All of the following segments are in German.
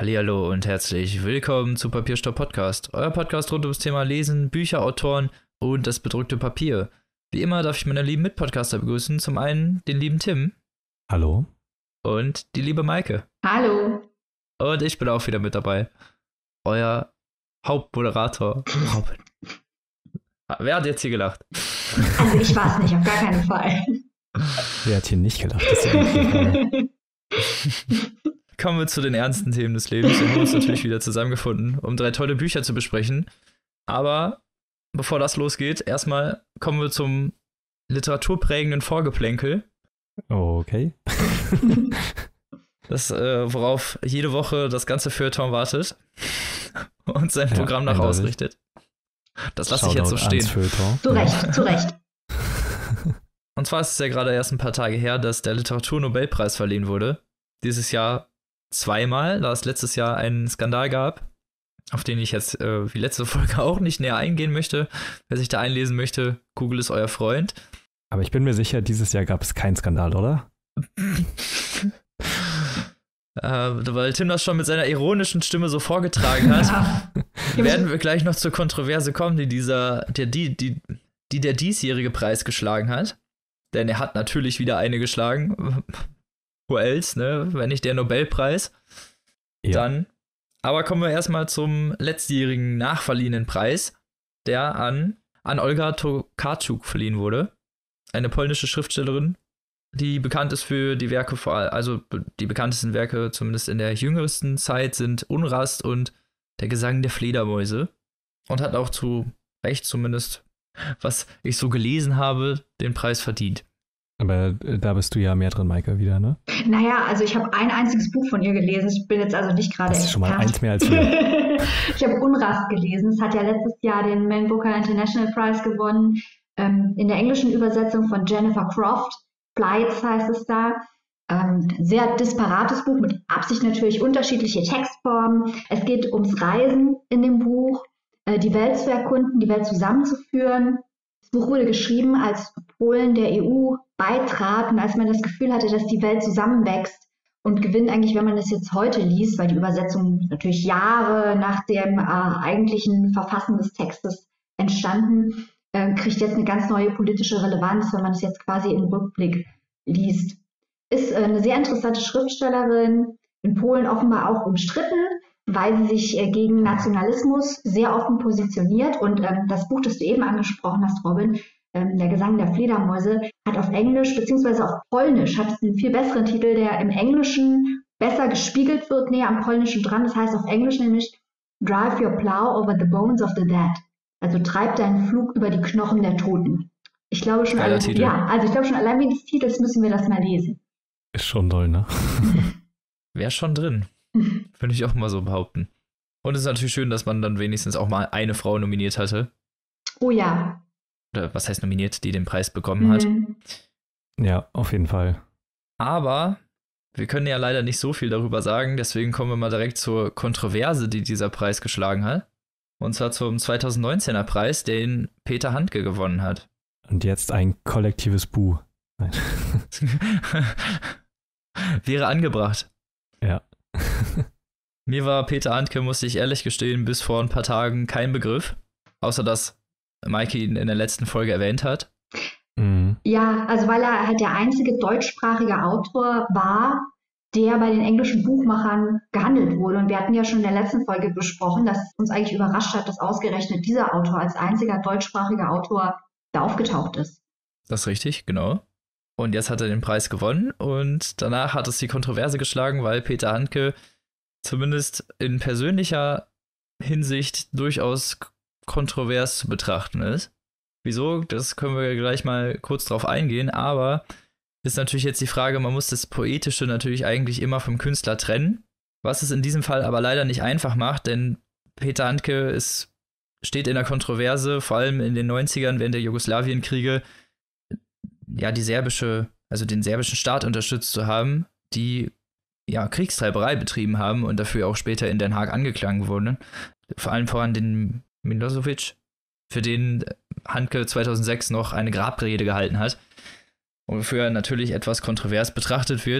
Hallihallo und herzlich willkommen zu Papierstopp Podcast, euer Podcast rund ums Thema Lesen, Bücher, Autoren und das bedruckte Papier. Wie immer darf ich meine lieben Mitpodcaster begrüßen. Zum einen den lieben Tim. Hallo. Und die liebe Maike. Hallo. Und ich bin auch wieder mit dabei. Euer Hauptmoderator Robin. Wer hat jetzt hier gelacht? Also ich war es nicht, auf gar keinen Fall. Wer hat hier nicht gelacht? Das ist ja eigentlich Kommen wir zu den ernsten Themen des Lebens. Wir haben uns natürlich wieder zusammengefunden, um 3 tolle Bücher zu besprechen. Aber bevor das losgeht, erstmal kommen wir zum literaturprägenden Vorgeplänkel. Okay. Das, worauf jede Woche das ganze Feuilleton wartet und sein Programm nach ausrichtet. Das lasse ich jetzt so stehen. Zu Recht. Und zwar ist es ja gerade erst ein paar Tage her, dass der Literaturnobelpreis verliehen wurde. Dieses Jahr zweimal, da es letztes Jahr einen Skandal gab, auf den ich jetzt wie letzte Folge auch nicht näher eingehen möchte. Wer sich da einlesen möchte, Google ist euer Freund. Aber ich bin mir sicher, dieses Jahr gab es keinen Skandal, oder? Weil Tim das schon mit seiner ironischen Stimme so vorgetragen hat, werden wir gleich noch zur Kontroverse kommen, die der diesjährige Preis geschlagen hat. Denn er hat natürlich wieder eine geschlagen. Who else, ne? Wenn nicht der Nobelpreis. Ja. Dann. Aber kommen wir erstmal zum letztjährigen nachverliehenen Preis, der an Olga Tokarczuk verliehen wurde. Eine polnische Schriftstellerin, die bekannt ist für die Werke, also die bekanntesten Werke, zumindest in der jüngsten Zeit, sind Unrast und Der Gesang der Fledermäuse. Und hat auch zu Recht zumindest, was ich so gelesen habe, den Preis verdient. Aber da bist du ja mehr drin, Maike, wieder, ne? Naja, also ich habe ein einziges Buch von ihr gelesen. Ich bin jetzt also nicht gerade. Das ist schon mal eins mehr als wir. Ich habe Unrast gelesen. Es hat ja letztes Jahr den Man Booker International Prize gewonnen. In der englischen Übersetzung von Jennifer Croft. Flights heißt es da. Sehr disparates Buch, mit Absicht natürlich unterschiedliche Textformen. Es geht ums Reisen in dem Buch, die Welt zu erkunden, die Welt zusammenzuführen. Das Buch wurde geschrieben, als Polen der EU beitrat und als man das Gefühl hatte, dass die Welt zusammenwächst und gewinnt eigentlich, wenn man das jetzt heute liest, weil die Übersetzung natürlich Jahre nach dem eigentlichen Verfassen des Textes entstanden, kriegt jetzt eine ganz neue politische Relevanz, wenn man es jetzt quasi im Rückblick liest. Ist eine sehr interessante Schriftstellerin, in Polen offenbar auch umstritten, weil sie sich gegen Nationalismus sehr offen positioniert. Und das Buch, das du eben angesprochen hast, Robin, Der Gesang der Fledermäuse, hat auf Englisch bzw. auf Polnisch, hat einen viel besseren Titel, der im Englischen besser gespiegelt wird, näher am Polnischen dran. Das heißt auf Englisch nämlich Drive your plow over the bones of the dead. Also treib deinen Flug über die Knochen der Toten. Ich glaube schon, allein wegen des Titels müssen wir das mal lesen. Ist schon toll, ne? Wäre schon drin. Würde ich auch mal so behaupten. Und es ist natürlich schön, dass man dann wenigstens auch mal eine Frau nominiert hatte. Oh ja. Oder was heißt nominiert, die den Preis bekommen hat. Ja, auf jeden Fall. Aber wir können ja leider nicht so viel darüber sagen, deswegen kommen wir mal direkt zur Kontroverse, die dieser Preis geschlagen hat. Und zwar zum 2019er Preis, den Peter Handke gewonnen hat. Und jetzt ein kollektives Buh. Nein. Wäre angebracht. Ja. Mir war Peter Handke, musste ich ehrlich gestehen, bis vor ein paar Tagen kein Begriff. Außer dass Maike ihn in der letzten Folge erwähnt hat. Mhm. Ja, also weil er halt der einzige deutschsprachige Autor war, der bei den englischen Buchmachern gehandelt wurde. Und wir hatten ja schon in der letzten Folge besprochen, dass uns eigentlich überrascht hat, dass ausgerechnet dieser Autor als einziger deutschsprachiger Autor da aufgetaucht ist. Das ist richtig, genau. Und jetzt hat er den Preis gewonnen und danach hat es die Kontroverse geschlagen, weil Peter Handke zumindest in persönlicher Hinsicht durchaus kontrovers zu betrachten ist. Wieso? Das können wir gleich mal kurz drauf eingehen, aber ist natürlich jetzt die Frage, man muss das Poetische natürlich eigentlich immer vom Künstler trennen, was es in diesem Fall aber leider nicht einfach macht, denn Peter Handke steht in der Kontroverse, vor allem in den 90ern während der Jugoslawienkriege, ja, den serbischen Staat unterstützt zu haben, die ja Kriegstreiberei betrieben haben und dafür auch später in Den Haag angeklagt wurden. Vor allem voran den Milosevic, für den Handke 2006 noch eine Grabrede gehalten hat. Und wofür er natürlich etwas kontrovers betrachtet wird.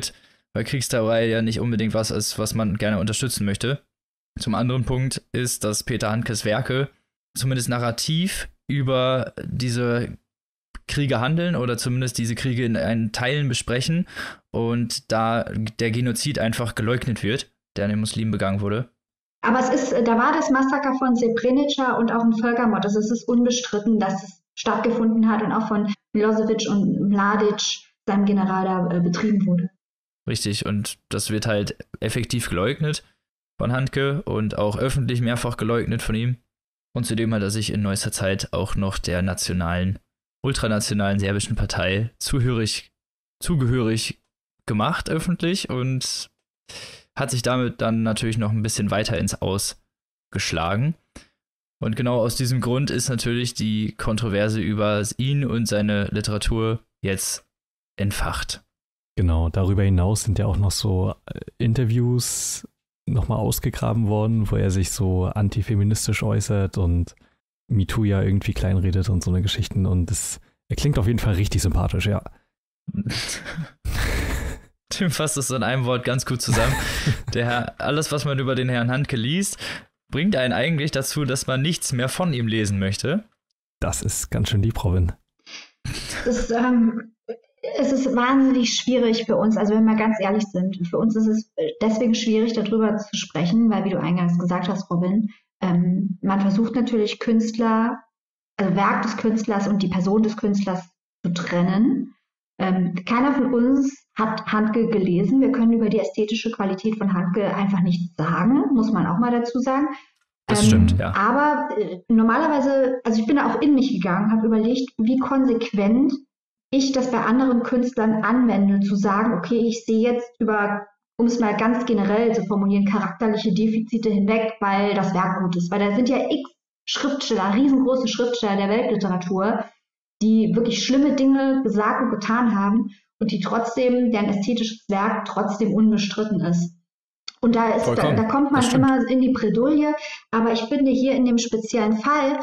weil Kriegstauerei ja nicht unbedingt was ist, was man gerne unterstützen möchte. Zum anderen Punkt ist, dass Peter Handkes Werke zumindest narrativ über diese Kriege handeln oder zumindest diese Kriege in einen Teilen besprechen und da der Genozid einfach geleugnet wird, der an den Muslimen begangen wurde. Aber da war das Massaker von Srebrenica und auch ein Völkermord. Also es ist unbestritten, dass es stattgefunden hat und auch von Milosevic und Mladic, seinem General, da betrieben wurde. Richtig, und das wird halt effektiv geleugnet von Handke und auch öffentlich mehrfach geleugnet von ihm. Und zudem hat er sich in neuester Zeit auch noch der ultranationalen serbischen Partei zugehörig gemacht öffentlich und hat sich damit dann natürlich noch ein bisschen weiter ins Aus geschlagen. Und genau aus diesem Grund ist natürlich die Kontroverse über ihn und seine Literatur jetzt entfacht. Genau, darüber hinaus sind ja auch noch so Interviews nochmal ausgegraben worden, wo er sich so antifeministisch äußert und MeToo ja irgendwie kleinredet und so eine Geschichten. Und er klingt auf jeden Fall richtig sympathisch, ja. Tim fasst es in einem Wort ganz gut zusammen. Alles, was man über den Herrn Handke liest, bringt einen eigentlich dazu, dass man nichts mehr von ihm lesen möchte. Das ist ganz schön lieb, Robin. Es ist wahnsinnig schwierig für uns, also wenn wir ganz ehrlich sind, für uns ist es deswegen schwierig, darüber zu sprechen, weil, wie du eingangs gesagt hast, Robin, man versucht natürlich Werk des Künstlers und die Person des Künstlers zu trennen. Keiner von uns hat Handke gelesen. Wir können über die ästhetische Qualität von Handke einfach nichts sagen, muss man auch mal dazu sagen. Das stimmt, ja. Aber normalerweise, also ich bin da auch in mich gegangen, habe überlegt, wie konsequent ich das bei anderen Künstlern anwende, zu sagen, okay, ich sehe jetzt um es mal ganz generell zu formulieren, charakterliche Defizite hinweg, weil das Werk gut ist. Weil da sind ja x Schriftsteller, riesengroße Schriftsteller der Weltliteratur, die wirklich schlimme Dinge gesagt und getan haben und deren ästhetisches Werk trotzdem unbestritten ist. Und da kommt man immer in die Bredouille, aber ich finde, hier in dem speziellen Fall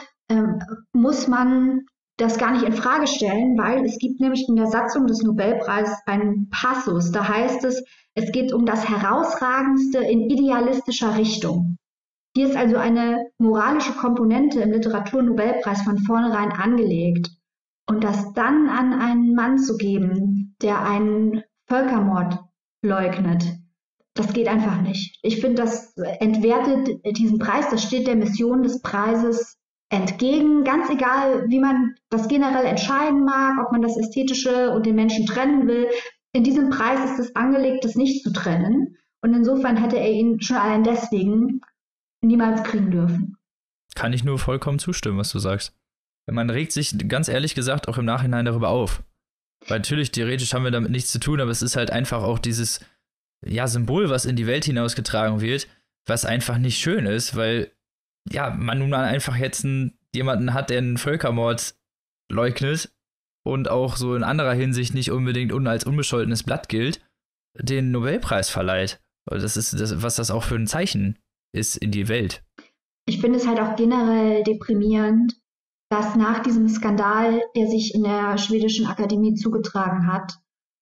muss man das gar nicht in Frage stellen, weil es gibt nämlich in der Satzung des Nobelpreises einen Passus. Da heißt es, es geht um das Herausragendste in idealistischer Richtung. Hier ist also eine moralische Komponente im Literaturnobelpreis von vornherein angelegt. Und das dann an einen Mann zu geben, der einen Völkermord leugnet, das geht einfach nicht. Ich finde, das entwertet diesen Preis, das steht der Mission des Preises entgegen, ganz egal, wie man das generell entscheiden mag, ob man das Ästhetische und den Menschen trennen will. In diesem Preis ist es angelegt, das nicht zu trennen. Und insofern hätte er ihn schon allein deswegen niemals kriegen dürfen. Kann ich nur vollkommen zustimmen, was du sagst. Man regt sich ganz ehrlich gesagt auch im Nachhinein darüber auf. Weil natürlich, theoretisch haben wir damit nichts zu tun, aber es ist halt einfach auch dieses Symbol, was in die Welt hinausgetragen wird, was einfach nicht schön ist, weil man nun mal einfach jetzt jemanden hat, der einen Völkermord leugnet und auch so in anderer Hinsicht nicht unbedingt als unbescholtenes Blatt gilt, den Nobelpreis verleiht. Das ist was das auch für ein Zeichen ist in die Welt. Ich finde es halt auch generell deprimierend, dass nach diesem Skandal, der sich in der schwedischen Akademie zugetragen hat,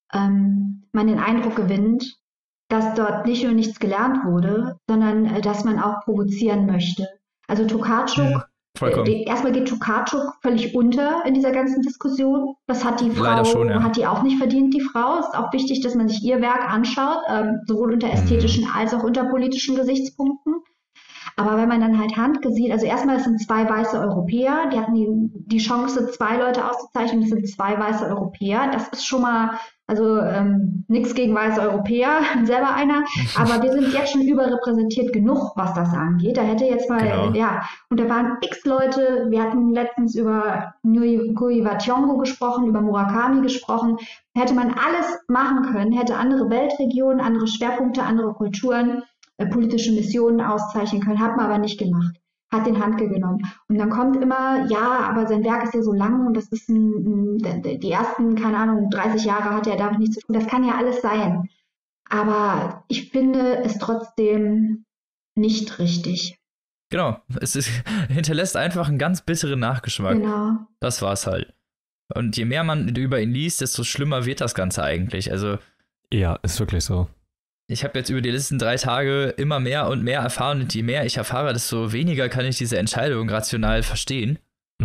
man den Eindruck gewinnt, dass dort nicht nur nichts gelernt wurde, sondern dass man auch provozieren möchte. Also Tokarczuk, erstmal geht Tokarczuk völlig unter in dieser ganzen Diskussion. Das hat die Frau, leider schon, ja. Hat die auch nicht verdient, die Frau. Es ist auch wichtig, dass man sich ihr Werk anschaut, sowohl unter ästhetischen als auch unter politischen Gesichtspunkten. Aber wenn man dann halt Handke sieht, also erstmal, es sind 2 weiße Europäer, die hatten die Chance, 2 Leute auszuzeichnen, es sind 2 weiße Europäer. Das ist schon mal, also nichts gegen weiße Europäer, selber einer, aber wir sind jetzt schon überrepräsentiert genug, was das angeht. Da hätte jetzt mal, und da waren x Leute, wir hatten letztens über Ngugi wa Thiong'o gesprochen, über Murakami gesprochen, hätte man alles machen können, hätte andere Weltregionen, andere Schwerpunkte, andere Kulturen, politische Missionen auszeichnen können, hat man aber nicht gemacht, hat den Handke genommen. Und dann kommt immer, aber sein Werk ist ja so lang und das ist die ersten, 30 Jahre hat er damit nichts zu tun. Das kann ja alles sein. Aber ich finde es trotzdem nicht richtig. Genau, hinterlässt einfach einen ganz bitteren Nachgeschmack. Genau. Das war's halt. Und je mehr man über ihn liest, desto schlimmer wird das Ganze eigentlich. Also ja, ist wirklich so. ich habe jetzt über die letzten 3 Tage immer mehr und mehr erfahren und je mehr ich erfahre, desto weniger kann ich diese Entscheidung rational verstehen.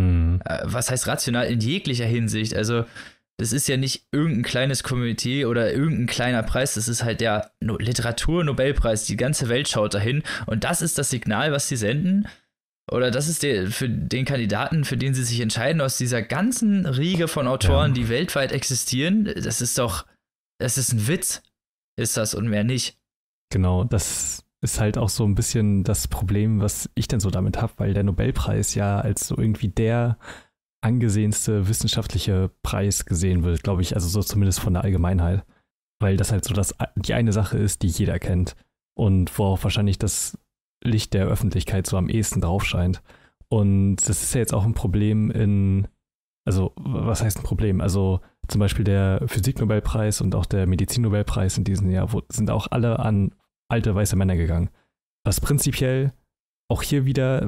Was heißt rational? In jeglicher Hinsicht. Also das ist ja nicht irgendein kleines Komitee oder irgendein kleiner Preis, das ist halt der Literatur-Nobelpreis. Die ganze Welt schaut dahin und das ist das Signal, was sie senden. Oder das ist für den Kandidaten, für den sie sich entscheiden, aus dieser ganzen Riege von Autoren, die weltweit existieren. Das ist ein Witz, ist das und mehr nicht. Genau, das ist halt auch so ein bisschen das Problem, was ich denn so damit habe, weil der Nobelpreis ja als so irgendwie der angesehenste wissenschaftliche Preis gesehen wird, glaube ich, also so zumindest von der Allgemeinheit, weil das halt so die eine Sache ist, die jeder kennt und worauf wahrscheinlich das Licht der Öffentlichkeit so am ehesten drauf scheint. Und das ist ja jetzt auch ein Problem also was heißt ein Problem? Also zum Beispiel der Physik-Nobelpreis und auch der Medizin-Nobelpreis in diesem Jahr sind auch alle an alte weiße Männer gegangen. Was prinzipiell auch hier wieder,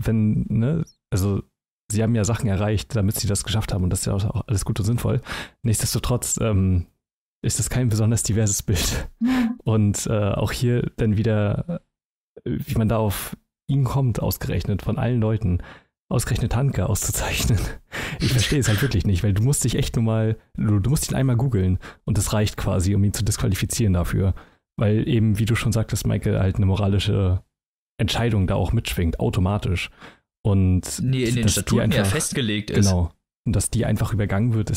also sie haben ja Sachen erreicht, damit sie das geschafft haben und das ist ja auch alles gut und sinnvoll. Nichtsdestotrotz ist das kein besonders diverses Bild. Und auch hier dann wieder, wie man da auf ihn kommt, ausgerechnet von allen Leuten, ausgerechnet Handke auszuzeichnen. Ich verstehe es halt wirklich nicht, weil du musst dich echt du musst ihn einmal googeln und das reicht quasi, um ihn zu disqualifizieren dafür. Weil eben, wie du schon sagtest, Michael, halt eine moralische Entscheidung da auch mitschwingt, automatisch. Und in den Statuten ja festgelegt ist. Genau. Und dass die einfach übergangen wird,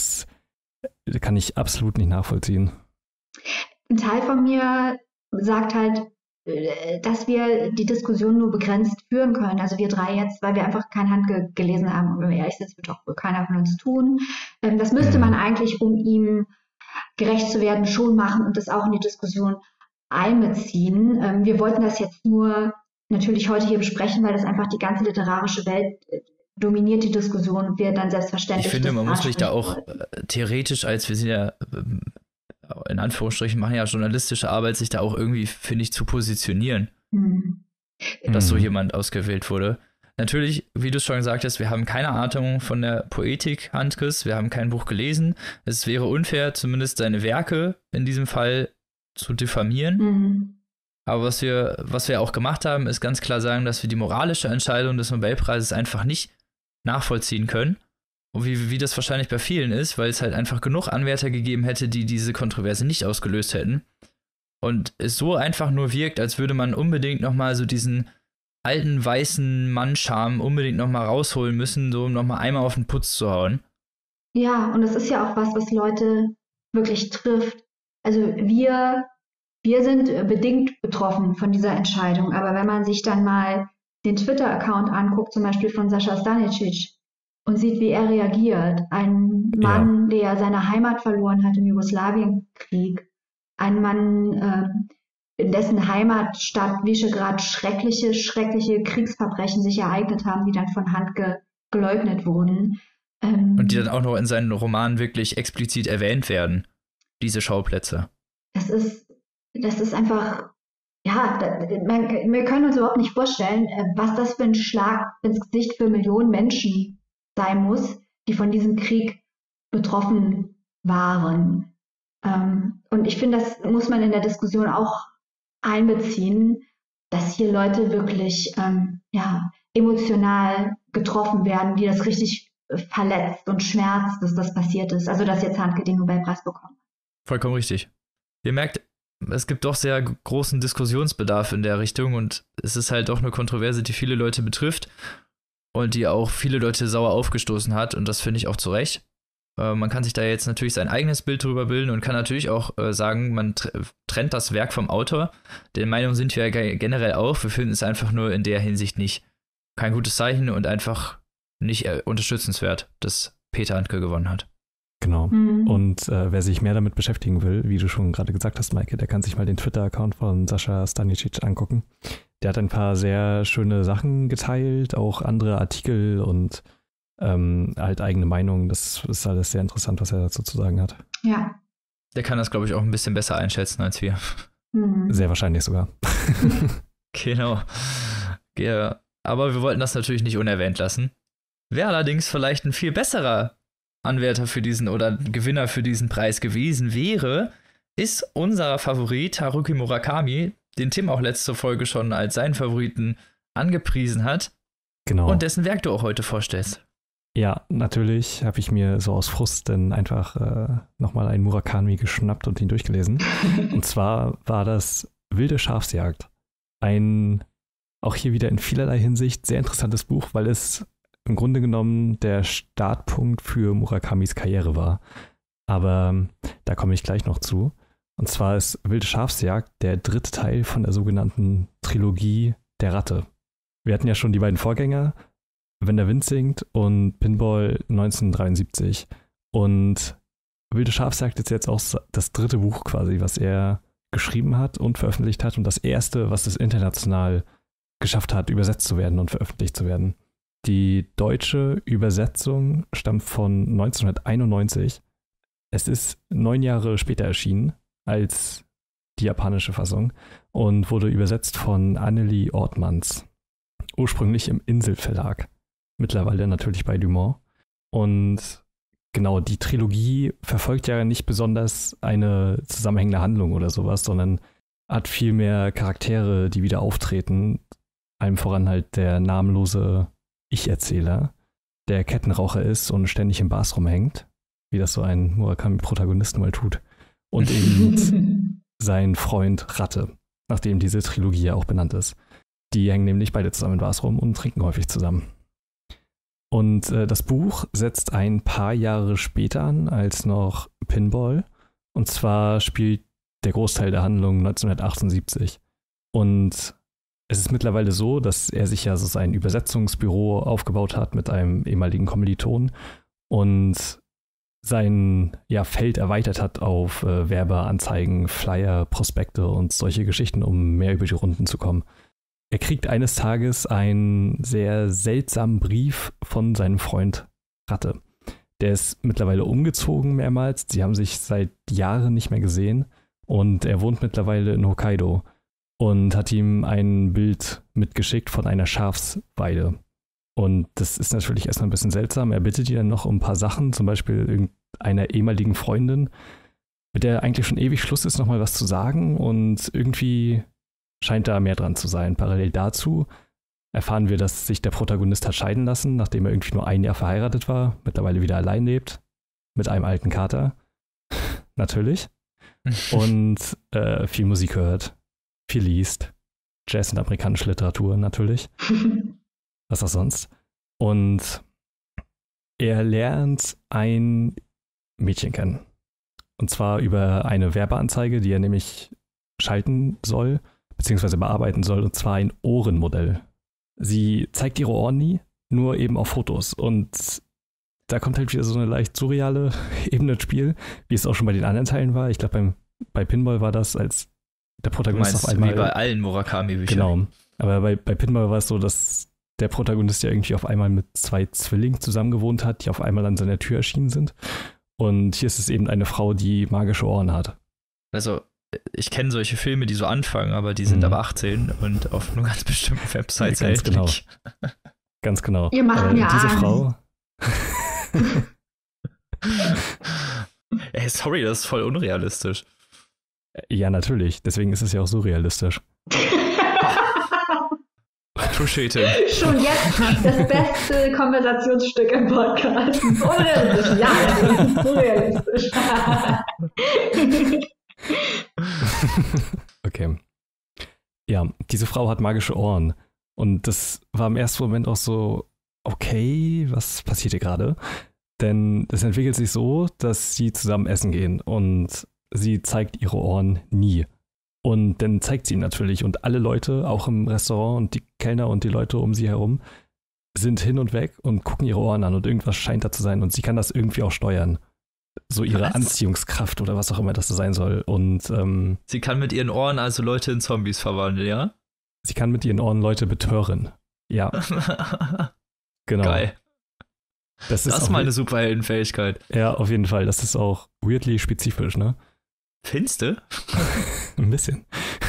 kann ich absolut nicht nachvollziehen. Ein Teil von mir sagt halt, dass wir die Diskussion nur begrenzt führen können. Also wir 3 jetzt, weil wir einfach kein Handke gelesen haben. Und wenn wir ehrlich sind, das wird auch wohl keiner von uns tun. Das müsste man eigentlich, um ihm gerecht zu werden, schon machen und das auch in die Diskussion einbeziehen. Wir wollten das jetzt nur natürlich heute hier besprechen, weil das einfach die ganze literarische Welt dominiert die Diskussion und wir dann selbstverständlich. Ich finde, man muss sich da auch theoretisch, wir sind ja in Anführungsstrichen, machen ja journalistische Arbeit, sich da auch irgendwie, finde ich, zu positionieren, dass so jemand ausgewählt wurde. Natürlich, wie du schon gesagt hast, wir haben keine Ahnung von der Poetik Handkes, wir haben kein Buch gelesen. Es wäre unfair, zumindest seine Werke in diesem Fall zu diffamieren. Aber was wir auch gemacht haben, ist ganz klar sagen, dass wir die moralische Entscheidung des Nobelpreises einfach nicht nachvollziehen können. Und wie das wahrscheinlich bei vielen ist, weil es halt einfach genug Anwärter gegeben hätte, die diese Kontroverse nicht ausgelöst hätten. Und es so einfach nur wirkt, als würde man unbedingt nochmal so diesen alten weißen Mann-Charme unbedingt nochmal rausholen müssen, so um nochmal einmal auf den Putz zu hauen. Ja, und das ist ja auch was Leute wirklich trifft. Also wir sind bedingt betroffen von dieser Entscheidung, aber wenn man sich dann mal den Twitter-Account anguckt, zum Beispiel von Sascha Stanisic, und sieht, wie er reagiert, ein Mann, der seine Heimat verloren hat im Jugoslawienkrieg, ein Mann, in dessen Heimatstadt Visegrad schreckliche Kriegsverbrechen sich ereignet haben, die dann von Handke geleugnet wurden. Und die dann auch noch in seinen Romanen wirklich explizit erwähnt werden, diese Schauplätze. Das ist einfach, wir können uns überhaupt nicht vorstellen, was das für ein Schlag ins Gesicht für Millionen Menschen sein muss, die von diesem Krieg betroffen waren. Und ich finde, das muss man in der Diskussion auch einbeziehen, dass hier Leute wirklich emotional getroffen werden, die das richtig verletzt und schmerzt, dass das passiert ist. Also, dass jetzt Handke den Nobelpreis bekommt. Vollkommen richtig. Ihr merkt, es gibt doch sehr großen Diskussionsbedarf in der Richtung und es ist halt doch eine Kontroverse, die viele Leute betrifft und die auch viele Leute sauer aufgestoßen hat und das finde ich auch zu Recht. Man kann sich da jetzt natürlich sein eigenes Bild drüber bilden und kann natürlich auch sagen, man trennt das Werk vom Autor. Der Meinung sind wir ja generell auch. Wir finden es einfach nur in der Hinsicht nicht kein gutes Zeichen und einfach nicht unterstützenswert, dass Peter Handke gewonnen hat. Genau. Und wer sich mehr damit beschäftigen will, wie du schon gerade gesagt hast, Maike, der kann sich mal den Twitter-Account von Sascha Stanisic angucken. Der hat ein paar sehr schöne Sachen geteilt, auch andere Artikel und halt eigene Meinungen. Das ist alles sehr interessant, was er dazu zu sagen hat. Ja. Der kann das, glaube ich, auch ein bisschen besser einschätzen als wir. Sehr wahrscheinlich sogar. Genau. Ja, aber wir wollten das natürlich nicht unerwähnt lassen. Wer allerdings vielleicht ein viel besserer Anwärter für diesen oder Gewinner für diesen Preis gewesen wäre, ist unser Favorit Haruki Murakami, den Tim auch letzte Folge schon als seinen Favoriten angepriesen hat. Genau. Und dessen Werk du auch heute vorstellst. Ja, natürlich habe ich mir so aus Frust dann einfach nochmal einen Murakami geschnappt und ihn durchgelesen. Und zwar war das Wilde Schafsjagd. Ein, auch hier wieder in vielerlei Hinsicht, sehr interessantes Buch, weil es im Grunde genommen der Startpunkt für Murakamis Karriere war. Aber da komme ich gleich noch zu. Und zwar ist Wilde Schafsjagd der 3. Teil von der sogenannten Trilogie der Ratte. Wir hatten ja schon die beiden Vorgänger, Wenn der Wind singt und Pinball 1973. Und Wilde Schafsjagd ist jetzt auch das 3. Buch quasi, was er geschrieben hat und veröffentlicht hat und das erste, was es international geschafft hat, übersetzt zu werden und veröffentlicht zu werden. Die deutsche Übersetzung stammt von 1991. Es ist 9 Jahre später erschienen als die japanische Fassung und wurde übersetzt von Annelie Ortmanns. Ursprünglich im Insel-Verlag. Mittlerweile natürlich bei Dumont. Und genau, die Trilogie verfolgt ja nicht besonders eine zusammenhängende Handlung oder sowas, sondern hat viel mehr Charaktere, die wieder auftreten. Allem voran halt der namenlose Ich-Erzähler, der Kettenraucher ist und ständig im Bars rumhängt, wie das so ein Murakami-Protagonist mal tut. Und eben sein Freund Ratte, nachdem diese Trilogie ja auch benannt ist. Die hängen nämlich beide zusammen in Bars rum und trinken häufig zusammen. Und das Buch setzt ein paar Jahre später an als noch Pinball. Und zwar spielt der Großteil der Handlung 1978. Und es ist mittlerweile so, dass er sich ja so sein Übersetzungsbüro aufgebaut hat mit einem ehemaligen Kommiliton und sein Feld erweitert hat auf Werbeanzeigen, Flyer, Prospekte und solche Geschichten, um mehr über die Runden zu kommen. Er kriegt eines Tages einen sehr seltsamen Brief von seinem Freund Ratte. Der ist mittlerweile umgezogen mehrmals. Sie haben sich seit Jahren nicht mehr gesehen und er wohnt mittlerweile in Hokkaido und hat ihm ein Bild mitgeschickt von einer Schafsweide. Und das ist natürlich erstmal ein bisschen seltsam. Er bittet ihn dann noch um ein paar Sachen, zum Beispiel irgendeiner ehemaligen Freundin, mit der eigentlich schon ewig Schluss ist, nochmal was zu sagen. Und irgendwie scheint da mehr dran zu sein. Parallel dazu erfahren wir, dass sich der Protagonist hat scheiden lassen, nachdem er irgendwie nur 1 Jahr verheiratet war, mittlerweile wieder allein lebt, mit einem alten Kater. Natürlich. Und viel Musik hört, viel liest. Jazz und amerikanische Literatur natürlich. Was auch sonst. Und er lernt ein Mädchen kennen. Und zwar über eine Werbeanzeige, die er nämlich schalten soll, beziehungsweise bearbeiten soll, und zwar ein Ohrenmodell. Sie zeigt ihre Ohren nie, nur eben auf Fotos. Und da kommt halt wieder so eine leicht surreale Ebene ins Spiel, wie es auch schon bei den anderen Teilen war. Ich glaube, bei Pinball war das, als der Protagonist auf einmal... Wie bei allen Murakami-Büchern. Genau. Aber bei Pinball war es so, dass der Protagonist ja irgendwie auf einmal mit 2 Zwillingen zusammengewohnt hat, die auf einmal an seiner Tür erschienen sind. Und hier ist es eben eine Frau, die magische Ohren hat. Also, ich kenne solche Filme, die so anfangen, aber die sind ab 18 und auf nur ganz bestimmten Websites erhältlich. Genau. Ganz genau. Ihr macht mir diese Angst. Frau. Ey, sorry, das ist voll unrealistisch. Ja, natürlich. Deswegen ist es ja auch so realistisch. Touché, Tim. Schon jetzt das beste Konversationsstück im Podcast. Unrealistisch. Ja, das ist unrealistisch. Okay. Ja, diese Frau hat magische Ohren. Und das war im ersten Moment auch so, okay, was passiert hier gerade? Denn es entwickelt sich so, dass sie zusammen essen gehen und sie zeigt ihre Ohren nie. Und dann zeigt sie ihn natürlich und alle Leute, auch im Restaurant und die Kellner und die Leute um sie herum, sind hin und weg und gucken ihre Ohren an und irgendwas scheint da zu sein und sie kann das irgendwie auch steuern. So ihre Anziehungskraft oder was auch immer das sein soll. Und sie kann mit ihren Ohren also Leute in Zombies verwandeln, ja? Sie kann mit ihren Ohren Leute betören. Ja. Genau. Geil. Das ist mal eine Superheldenfähigkeit. Ja, auf jeden Fall. Das ist auch weirdly spezifisch, ne? Findest du? Ein bisschen.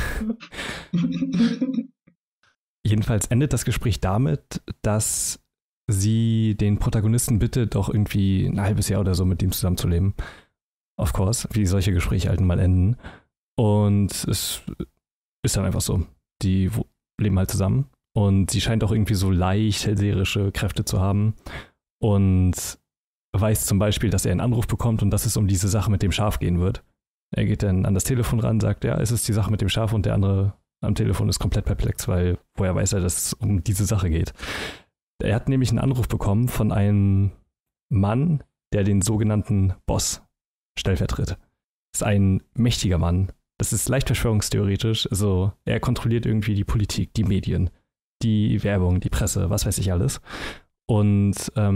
Jedenfalls endet das Gespräch damit, dass sie den Protagonisten bittet, doch irgendwie ein halbes Jahr oder so mit ihm zusammenzuleben. of course, wie solche Gespräche halt mal enden. Und es ist dann einfach so. Die leben halt zusammen und sie scheint auch irgendwie so leicht hellseherische Kräfte zu haben und weiß zum Beispiel, dass er einen Anruf bekommt und dass es um diese Sache mit dem Schaf gehen wird. Er geht dann an das Telefon ran, sagt, ja, es ist die Sache mit dem Schaf, und der andere am Telefon ist komplett perplex, weil woher weiß er, dass es um diese Sache geht. Er hat nämlich einen Anruf bekommen von einem Mann, der den sogenannten Boss stellvertritt. Das ist ein mächtiger Mann. Das ist leicht verschwörungstheoretisch. Also er kontrolliert irgendwie die Politik, die Medien, die Werbung, die Presse, was weiß ich alles. Und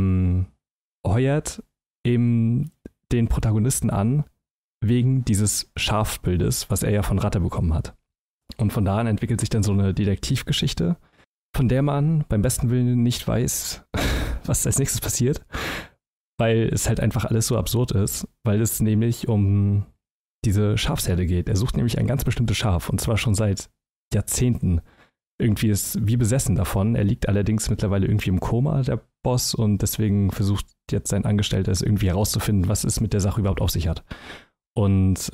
heuert eben den Protagonisten an wegen dieses Schafbildes, was er ja von Ratte bekommen hat. Und von da an entwickelt sich dann so eine Detektivgeschichte, von der man beim besten Willen nicht weiß, was als nächstes passiert, weil es halt einfach alles so absurd ist, weil es nämlich um diese Schafsherde geht. Er sucht nämlich ein ganz bestimmtes Schaf, und zwar schon seit Jahrzehnten. Irgendwie ist wie besessen davon. Er liegt allerdings mittlerweile irgendwie im Koma, der Boss, und deswegen versucht jetzt sein Angestellter es irgendwie herauszufinden, was es mit der Sache überhaupt auf sich hat. Und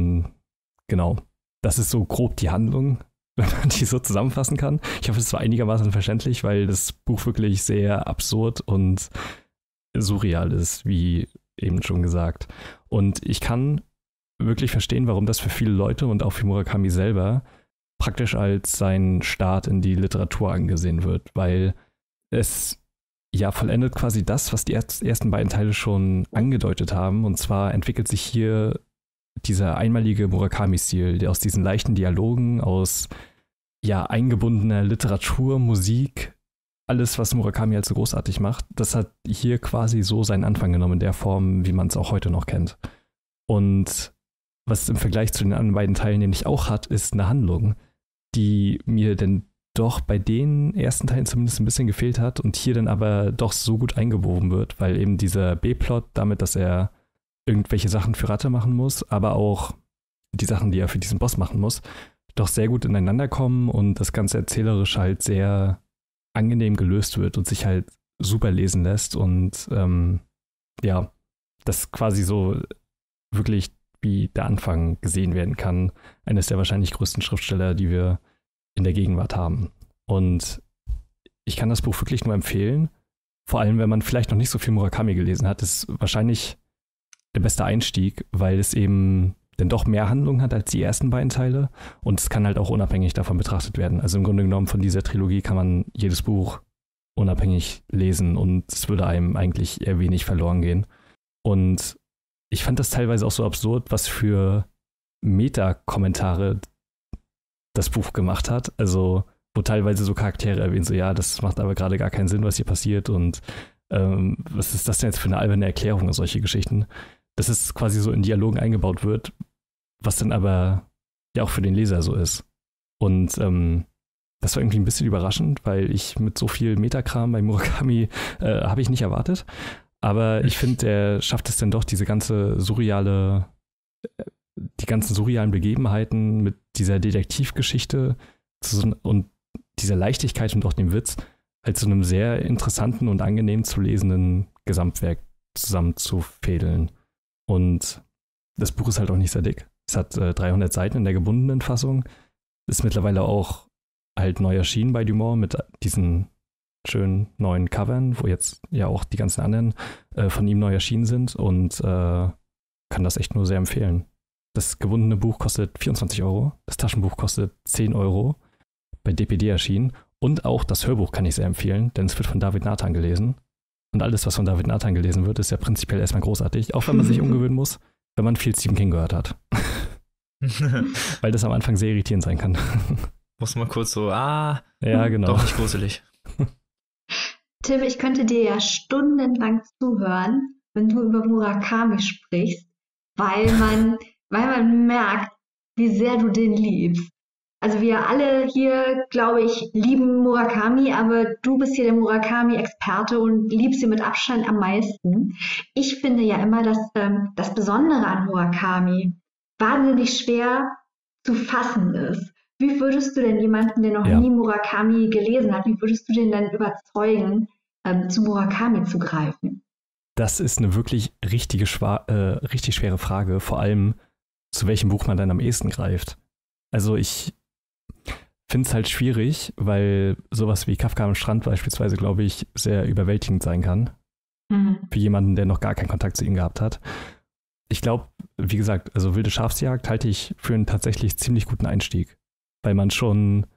genau, das ist so grob die Handlung, wenn man die so zusammenfassen kann. Ich hoffe, es war einigermaßen verständlich, weil das Buch wirklich sehr absurd und surreal ist, wie eben schon gesagt. Und ich kann wirklich verstehen, warum das für viele Leute und auch für Murakami selber praktisch als sein Start in die Literatur angesehen wird, weil es ja vollendet quasi das, was die ersten beiden Teile schon angedeutet haben, und zwar entwickelt sich hier dieser einmalige Murakami-Stil, der aus diesen leichten Dialogen, aus ja eingebundener Literatur, Musik, alles, was Murakami halt so großartig macht, das hat hier quasi so seinen Anfang genommen in der Form, wie man es auch heute noch kennt. Und was es im Vergleich zu den anderen beiden Teilen nämlich auch hat, ist eine Handlung, die mir denn doch bei den ersten Teilen zumindest ein bisschen gefehlt hat und hier dann aber doch so gut eingewoben wird, weil eben dieser B-Plot damit, dass er irgendwelche Sachen für Ratte machen muss, aber auch die Sachen, die er für diesen Boss machen muss, doch sehr gut ineinander kommen und das Ganze erzählerisch halt sehr angenehm gelöst wird und sich halt super lesen lässt und ja, das quasi so wirklich wie der Anfang gesehen werden kann, eines der wahrscheinlich größten Schriftsteller, die wir in der Gegenwart haben. Und ich kann das Buch wirklich nur empfehlen, vor allem wenn man vielleicht noch nicht so viel Murakami gelesen hat, ist wahrscheinlich der beste Einstieg, weil es eben denn doch mehr Handlung hat als die ersten beiden Teile und es kann halt auch unabhängig davon betrachtet werden. Also im Grunde genommen von dieser Trilogie kann man jedes Buch unabhängig lesen und es würde einem eigentlich eher wenig verloren gehen. Und ich fand das teilweise auch so absurd, was für Meta-Kommentare das Buch gemacht hat. Also wo teilweise so Charaktere erwähnen, so ja, das macht aber gerade gar keinen Sinn, was hier passiert und was ist das denn jetzt für eine alberne Erklärung und solche Geschichten. Dass es quasi so in Dialogen eingebaut wird, was dann aber ja auch für den Leser so ist. Und das war irgendwie ein bisschen überraschend, weil ich mit so viel Metakram bei Murakami habe ich nicht erwartet. Aber ich finde, er schafft es dann doch, die ganzen surrealen Begebenheiten mit dieser Detektivgeschichte und dieser Leichtigkeit und auch dem Witz halt zu einem sehr interessanten und angenehm zu lesenden Gesamtwerk zusammenzufädeln. Und das Buch ist halt auch nicht sehr dick. Es hat 300 Seiten in der gebundenen Fassung. Ist mittlerweile auch halt neu erschienen bei Dumont mit diesen schönen neuen Covern, wo jetzt ja auch die ganzen anderen von ihm neu erschienen sind und kann das echt nur sehr empfehlen. Das gebundene Buch kostet 24 €, das Taschenbuch kostet 10 €, bei DPD erschienen und auch das Hörbuch kann ich sehr empfehlen, denn es wird von David Nathan gelesen. Und alles, was von David Nathan gelesen wird, ist ja prinzipiell erstmal großartig, auch wenn man sich umgewöhnen muss, wenn man viel Stephen King gehört hat. Weil das am Anfang sehr irritierend sein kann. Muss man kurz so, ja, genau. Doch nicht gruselig. Tim, ich könnte dir ja stundenlang zuhören, wenn du über Murakami sprichst, weil man merkt, wie sehr du den liebst. Also wir alle hier, glaube ich, lieben Murakami, aber du bist hier der Murakami-Experte und liebst ihn mit Abstand am meisten. Ich finde ja immer, dass das Besondere an Murakami wahnsinnig schwer zu fassen ist. Wie würdest du denn jemanden, der noch nie Murakami gelesen hat, wie würdest du den denn überzeugen, zu Murakami zu greifen? Das ist eine wirklich richtig schwere Frage, vor allem zu welchem Buch man dann am ehesten greift. Also ich finde es halt schwierig, weil sowas wie Kafka am Strand beispielsweise, glaube ich, sehr überwältigend sein kann. Für jemanden, der noch gar keinen Kontakt zu ihm gehabt hat. Ich glaube, wie gesagt, also Wilde Schafsjagd halte ich für einen tatsächlich ziemlich guten Einstieg, weil man schon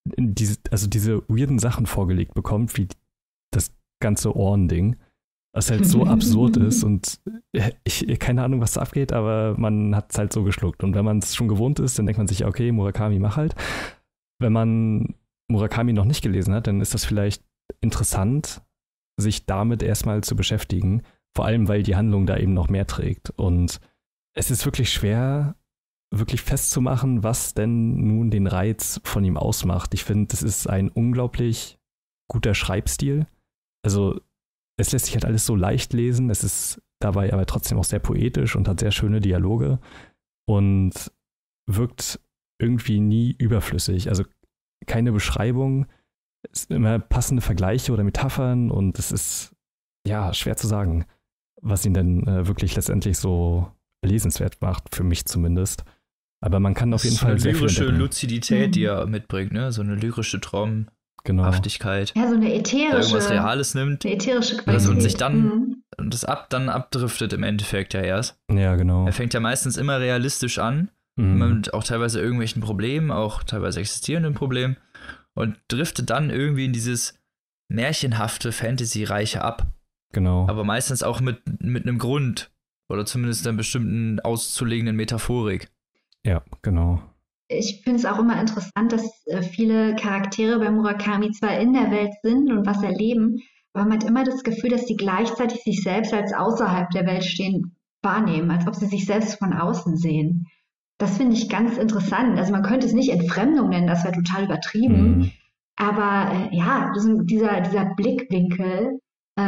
diese weirden Sachen vorgelegt bekommt, wie das ganze Ohrending, was halt so absurd ist und ich keine Ahnung, was da abgeht, aber man hat es halt so geschluckt. Und wenn man es schon gewohnt ist, dann denkt man sich, okay, Murakami, mach halt. Wenn man Murakami noch nicht gelesen hat, dann ist das vielleicht interessant, sich damit erstmal zu beschäftigen, vor allem, weil die Handlung da eben noch mehr trägt. Und es ist wirklich schwer, wirklich festzumachen, was denn nun den Reiz von ihm ausmacht. Ich finde, das ist ein unglaublich guter Schreibstil. Also es lässt sich halt alles so leicht lesen, es ist dabei aber trotzdem auch sehr poetisch und hat sehr schöne Dialoge und wirkt irgendwie nie überflüssig. Also keine Beschreibung, es sind immer passende Vergleiche oder Metaphern und es ist ja schwer zu sagen, was ihn denn wirklich letztendlich so lesenswert macht, für mich zumindest. Aber man kann auf jeden Fall sehr viel lyrische entdecken. Luzidität, die er mitbringt, ne? So eine lyrische Traumhaftigkeit. Ja, so eine ätherische. Der irgendwas Reales nimmt. Eine ätherische Qualität. Also und sich dann dann abdriftet im Endeffekt ja erst. Ja, genau. Er fängt ja meistens immer realistisch an, mit auch teilweise irgendwelchen Problemen, auch teilweise existierenden Problemen und driftet dann irgendwie in dieses märchenhafte, Fantasy-Reiche ab. Genau. Aber meistens auch mit einem Grund oder zumindest einer bestimmten auszulegenden Metaphorik. Ja, genau. Ich finde es auch immer interessant, dass viele Charaktere bei Murakami zwar in der Welt sind und was erleben, aber man hat immer das Gefühl, dass sie gleichzeitig sich selbst als außerhalb der Welt stehen wahrnehmen, als ob sie sich selbst von außen sehen. Das finde ich ganz interessant. Also man könnte es nicht Entfremdung nennen, das wäre total übertrieben. Aber dieser Blickwinkel,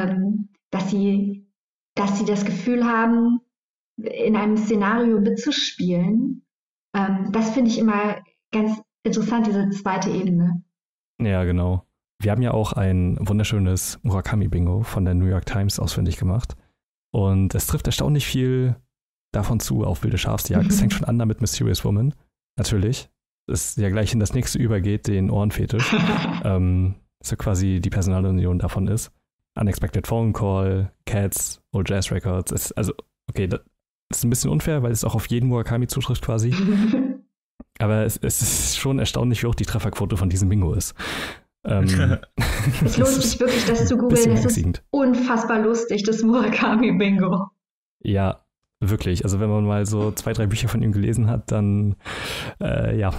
dass sie das Gefühl haben, in einem Szenario mitzuspielen, das finde ich immer ganz interessant, diese zweite Ebene. Ja, genau. Wir haben ja auch ein wunderschönes Murakami-Bingo von der New York Times ausfindig gemacht. Und es trifft erstaunlich viel davon zu auf Wilde Schafsjagd. Es fängt schon an damit Mysterious Woman, natürlich. Das ja gleich in das nächste übergeht, den Ohrenfetisch. So quasi die Personalunion davon ist. Unexpected Phone Call, Cats, Old Jazz Records. Das ist ein bisschen unfair, weil es auch auf jeden Murakami zutrifft quasi. Aber es ist schon erstaunlich, wie hoch die Trefferquote von diesem Bingo ist. Es lohnt sich wirklich, das zu googeln. Es ist unfassbar lustig, das Murakami-Bingo. Ja, wirklich. Also wenn man mal so 2, 3 Bücher von ihm gelesen hat, dann ja.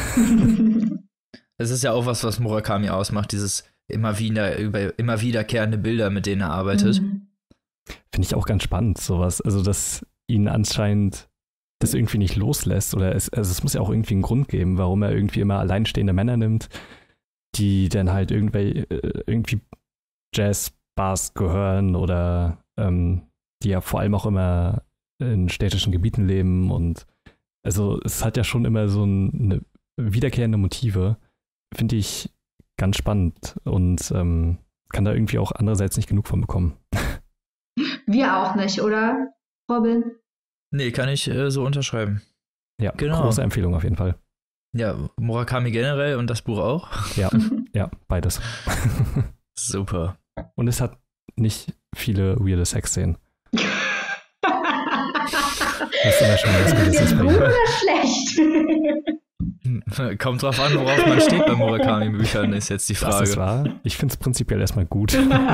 Es ist ja auch was Murakami ausmacht, dieses immer wiederkehrende Bilder, mit denen er arbeitet. Finde ich auch ganz spannend, sowas. Also, dass ihn anscheinend das irgendwie nicht loslässt. Oder es muss ja auch irgendwie einen Grund geben, warum er irgendwie immer alleinstehende Männer nimmt, die dann halt irgendwie Jazzbars gehören oder die ja vor allem auch immer in städtischen Gebieten leben. Und also es hat ja schon immer so eine wiederkehrende Motive. Finde ich ganz spannend und kann da irgendwie auch andererseits nicht genug von bekommen. Wir auch nicht, oder, Robin? Nee, kann ich so unterschreiben. Ja, genau. Große Empfehlung auf jeden Fall. Ja, Murakami generell und das Buch auch? Ja, beides. Super. Und es hat nicht viele weirde Sexszenen. Das ist immer schon was Gutes. Ist gut oder schlecht? Kommt drauf an, worauf man steht bei Murakami-Büchern, ist jetzt die Frage. Das ist wahr. Ich finde es prinzipiell erstmal gut.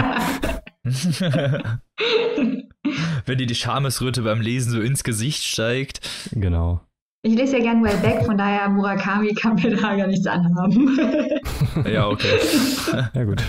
Wenn dir die Schamesröte beim Lesen so ins Gesicht steigt. Genau. Ich lese ja gern Welbeck, von daher Murakami kann mir da gar nichts anhaben. Ja, okay. Ja, gut.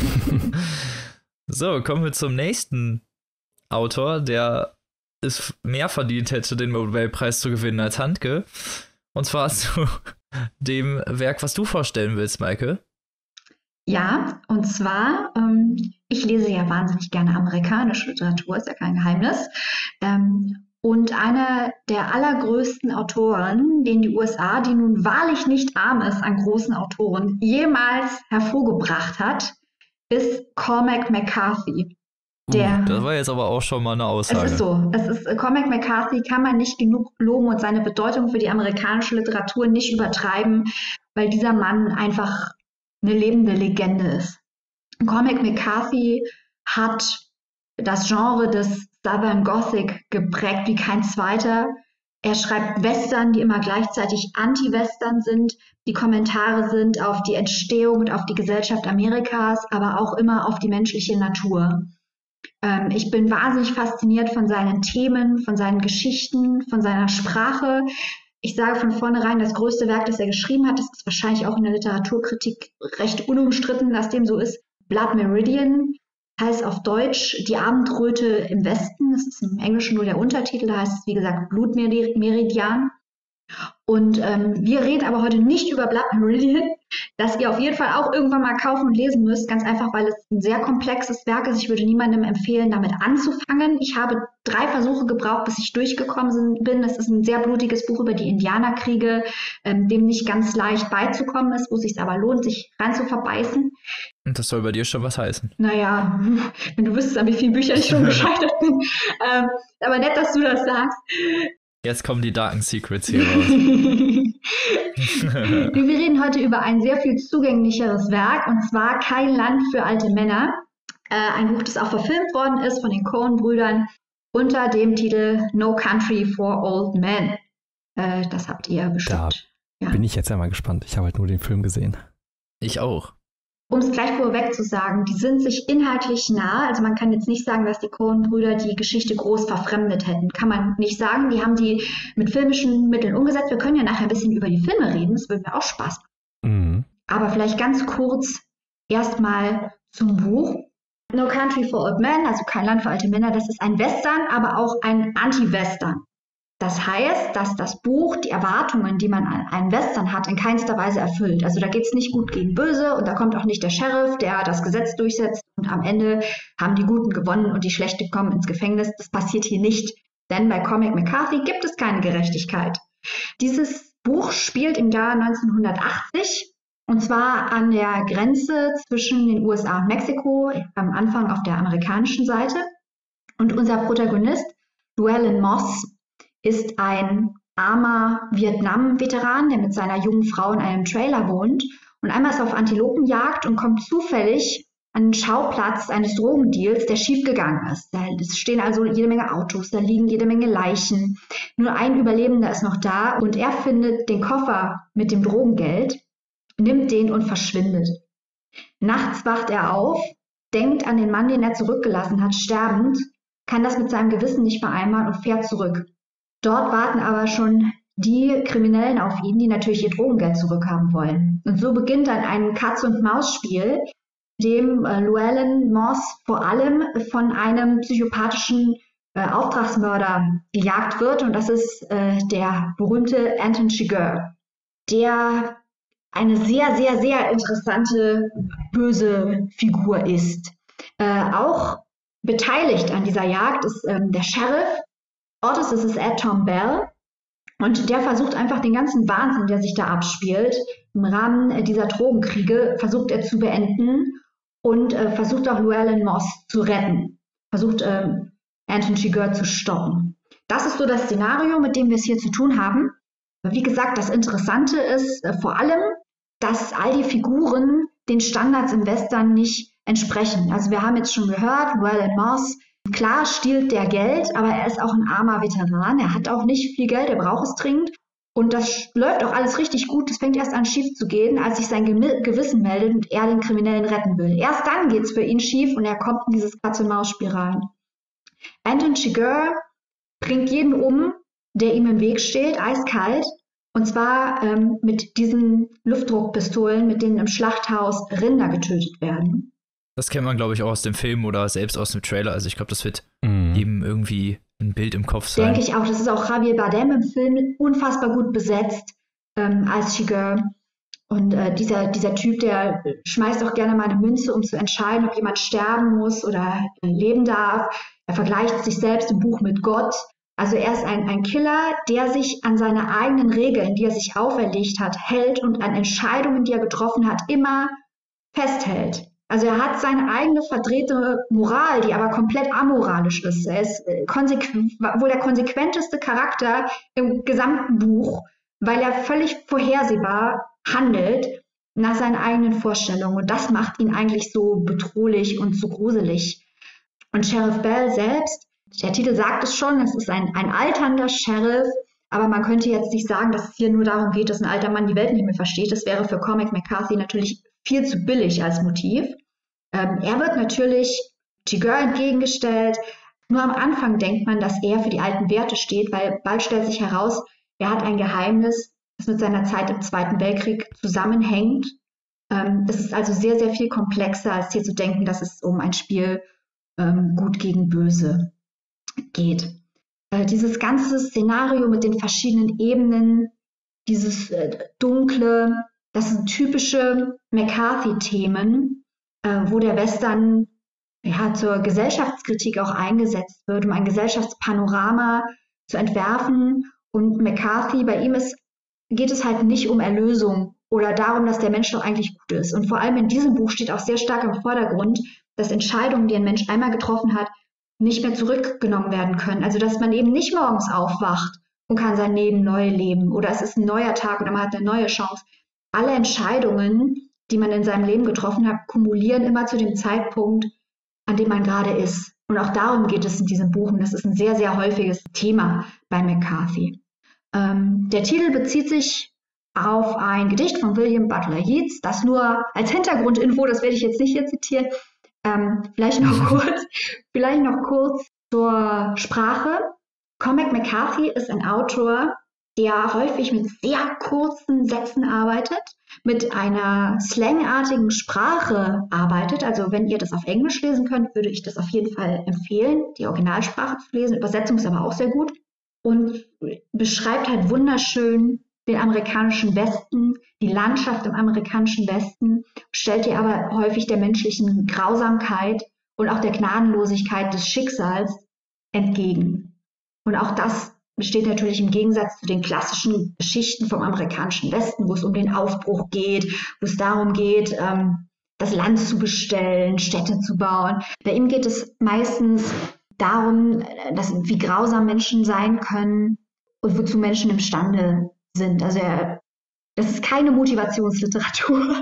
So, kommen wir zum nächsten Autor, der es mehr verdient hätte, den Nobelpreis zu gewinnen als Handke. Und zwar zu dem Werk, was du vorstellen willst, Maike. Ja, und zwar, ich lese ja wahnsinnig gerne amerikanische Literatur, ist ja kein Geheimnis. Und einer der allergrößten Autoren, den die USA, die nun wahrlich nicht arm ist an großen Autoren, jemals hervorgebracht hat, ist Cormac McCarthy. Das war jetzt aber auch schon mal eine Aussage. Es ist so. Cormac McCarthy kann man nicht genug loben und seine Bedeutung für die amerikanische Literatur nicht übertreiben, weil dieser Mann einfach eine lebende Legende ist. Cormac McCarthy hat das Genre des Southern Gothic geprägt wie kein zweiter. Er schreibt Western, die immer gleichzeitig Anti-Western sind. Die Kommentare sind auf die Entstehung und auf die Gesellschaft Amerikas, aber auch immer auf die menschliche Natur. Ich bin wahnsinnig fasziniert von seinen Themen, von seinen Geschichten, von seiner Sprache. Ich sage von vornherein, das größte Werk, das er geschrieben hat, das ist wahrscheinlich auch in der Literaturkritik recht unumstritten, dass dem so ist, Blood Meridian, heißt auf Deutsch Die Abendröte im Westen. Das ist im Englischen nur der Untertitel, da heißt es, wie gesagt, Blutmeridian. Und wir reden aber heute nicht über Blood Meridian, das ihr auf jeden Fall auch irgendwann mal kaufen und lesen müsst, ganz einfach, weil es ein sehr komplexes Werk ist. Ich würde niemandem empfehlen, damit anzufangen. Ich habe 3 Versuche gebraucht, bis ich durchgekommen bin. Es ist ein sehr blutiges Buch über die Indianerkriege, dem nicht ganz leicht beizukommen ist, wo es sich aber lohnt, sich rein zu verbeißen. Und das soll bei dir schon was heißen. Naja, wenn du wüsstest, an wie vielen Büchern ich schon gescheitert bin. Aber nett, dass du das sagst. Jetzt kommen die Darken Secrets hier raus. Wir reden heute über ein sehr viel zugänglicheres Werk, und zwar Kein Land für alte Männer. Ein Buch, das auch verfilmt worden ist von den Coen-Brüdern unter dem Titel No Country for Old Men. Das habt ihr bestimmt. Da bin ich jetzt einmal gespannt. Ich habe halt nur den Film gesehen. Ich auch. Um es gleich vorweg zu sagen, die sind sich inhaltlich nah. Also man kann jetzt nicht sagen, dass die Coen-Brüder die Geschichte groß verfremdet hätten. Kann man nicht sagen. Die haben die mit filmischen Mitteln umgesetzt. Wir können ja nachher ein bisschen über die Filme reden. Das würde mir auch Spaß machen. Aber vielleicht ganz kurz erstmal zum Buch. No Country for Old Men, also Kein Land für alte Männer, das ist ein Western, aber auch ein Anti-Western. Das heißt, dass das Buch die Erwartungen, die man an einen Western hat, in keinster Weise erfüllt. Also da geht es nicht gut gegen böse und da kommt auch nicht der Sheriff, der das Gesetz durchsetzt und am Ende haben die Guten gewonnen und die Schlechten kommen ins Gefängnis. Das passiert hier nicht, denn bei Cormac McCarthy gibt es keine Gerechtigkeit. Dieses Buch spielt im Jahr 1980 und zwar an der Grenze zwischen den USA und Mexiko, am Anfang auf der amerikanischen Seite. Und unser Protagonist, Llewellyn Moss, ist ein armer Vietnam-Veteran, der mit seiner jungen Frau in einem Trailer wohnt und einmal ist er auf Antilopenjagd und kommt zufällig an den Schauplatz eines Drogendeals, der schiefgegangen ist. Da stehen also jede Menge Autos, da liegen jede Menge Leichen. Nur ein Überlebender ist noch da und er findet den Koffer mit dem Drogengeld, nimmt den und verschwindet. Nachts wacht er auf, denkt an den Mann, den er zurückgelassen hat, sterbend, kann das mit seinem Gewissen nicht vereinbaren und fährt zurück. Dort warten aber schon die Kriminellen auf ihn, die natürlich ihr Drogengeld zurückhaben wollen. Und so beginnt dann ein Katz-und-Maus-Spiel, dem Llewellyn Moss vor allem von einem psychopathischen Auftragsmörder gejagt wird. Und das ist der berühmte Anton Chigurh, der eine sehr, sehr, sehr interessante böse Figur ist. Auch beteiligt an dieser Jagd ist der Sheriff. Ortes ist es Ed Tom Bell und der versucht einfach den ganzen Wahnsinn, der sich da abspielt, im Rahmen dieser Drogenkriege, versucht er zu beenden und versucht auch Llewellyn Moss zu retten, versucht Anton Chigurh zu stoppen. Das ist so das Szenario, mit dem wir es hier zu tun haben. Wie gesagt, das Interessante ist vor allem, dass all die Figuren den Standards im Western nicht entsprechen. Also wir haben jetzt schon gehört, Llewellyn Moss, klar stiehlt der Geld, aber er ist auch ein armer Veteran. Er hat auch nicht viel Geld, er braucht es dringend. Und das läuft auch alles richtig gut. Das fängt erst an schief zu gehen, als sich sein Gewissen meldet und er den Kriminellen retten will. Erst dann geht es für ihn schief und er kommt in dieses Katz-und-Maus-Spiel rein. Anton Chigurh bringt jeden um, der ihm im Weg steht, eiskalt. Und zwar mit diesen Luftdruckpistolen, mit denen im Schlachthaus Rinder getötet werden. Das kennt man, glaube ich, auch aus dem Film oder selbst aus dem Trailer. Also ich glaube, das wird eben irgendwie ein Bild im Kopf sein. Denke ich auch. Das ist auch Javier Bardem im Film unfassbar gut besetzt als Chigurh. Und dieser Typ, der schmeißt auch gerne mal eine Münze, um zu entscheiden, ob jemand sterben muss oder leben darf. Er vergleicht sich selbst im Buch mit Gott. Also er ist ein Killer, der sich an seine eigenen Regeln, die er sich auferlegt hat, hält und an Entscheidungen, die er getroffen hat, immer festhält. Also er hat seine eigene verdrehte Moral, die aber komplett amoralisch ist. Er ist wohl der konsequenteste Charakter im gesamten Buch, weil er völlig vorhersehbar handelt nach seinen eigenen Vorstellungen. Und das macht ihn eigentlich so bedrohlich und so gruselig. Und Sheriff Bell selbst, der Titel sagt es schon, es ist ein alternder Sheriff, aber man könnte jetzt nicht sagen, dass es hier nur darum geht, dass ein alter Mann die Welt nicht mehr versteht. Das wäre für Cormac McCarthy natürlich viel zu billig als Motiv. Er wird natürlich Chigurh entgegengestellt. Nur am Anfang denkt man, dass er für die alten Werte steht, weil bald stellt sich heraus, er hat ein Geheimnis, das mit seiner Zeit im Zweiten Weltkrieg zusammenhängt. Es ist also sehr, sehr viel komplexer, als hier zu denken, dass es um ein Spiel Gut gegen Böse geht. Dieses ganze Szenario mit den verschiedenen Ebenen, dieses Dunkle, das sind typische McCarthy-Themen, wo der Western zur Gesellschaftskritik auch eingesetzt wird, um ein Gesellschaftspanorama zu entwerfen. Und McCarthy, bei ihm geht es halt nicht um Erlösung oder darum, dass der Mensch doch eigentlich gut ist. Und vor allem in diesem Buch steht auch sehr stark im Vordergrund, dass Entscheidungen, die ein Mensch einmal getroffen hat, nicht mehr zurückgenommen werden können. Also dass man eben nicht morgens aufwacht und kann sein Leben neu leben oder es ist ein neuer Tag oder man hat eine neue Chance. Alle Entscheidungen, die man in seinem Leben getroffen hat, kumulieren immer zu dem Zeitpunkt, an dem man gerade ist. Und auch darum geht es in diesem Buch und das ist ein sehr, sehr häufiges Thema bei McCarthy. Der Titel bezieht sich auf ein Gedicht von William Butler Yeats, das nur als Hintergrundinfo, das werde ich jetzt nicht hier zitieren, vielleicht noch kurz zur Sprache. Cormac McCarthy ist ein Autor, der häufig mit sehr kurzen Sätzen arbeitet, mit einer slangartigen Sprache arbeitet. Also wenn ihr das auf Englisch lesen könnt, würde ich das auf jeden Fall empfehlen, die Originalsprache zu lesen. Übersetzung ist aber auch sehr gut. Und beschreibt halt wunderschön den amerikanischen Westen, die Landschaft im amerikanischen Westen, stellt ihr aber häufig der menschlichen Grausamkeit und auch der Gnadenlosigkeit des Schicksals entgegen. Und auch das besteht natürlich im Gegensatz zu den klassischen Geschichten vom amerikanischen Westen, wo es um den Aufbruch geht, wo es darum geht, das Land zu bestellen, Städte zu bauen. Bei ihm geht es meistens darum, wie grausam Menschen sein können und wozu Menschen imstande sind. Also das ist keine Motivationsliteratur,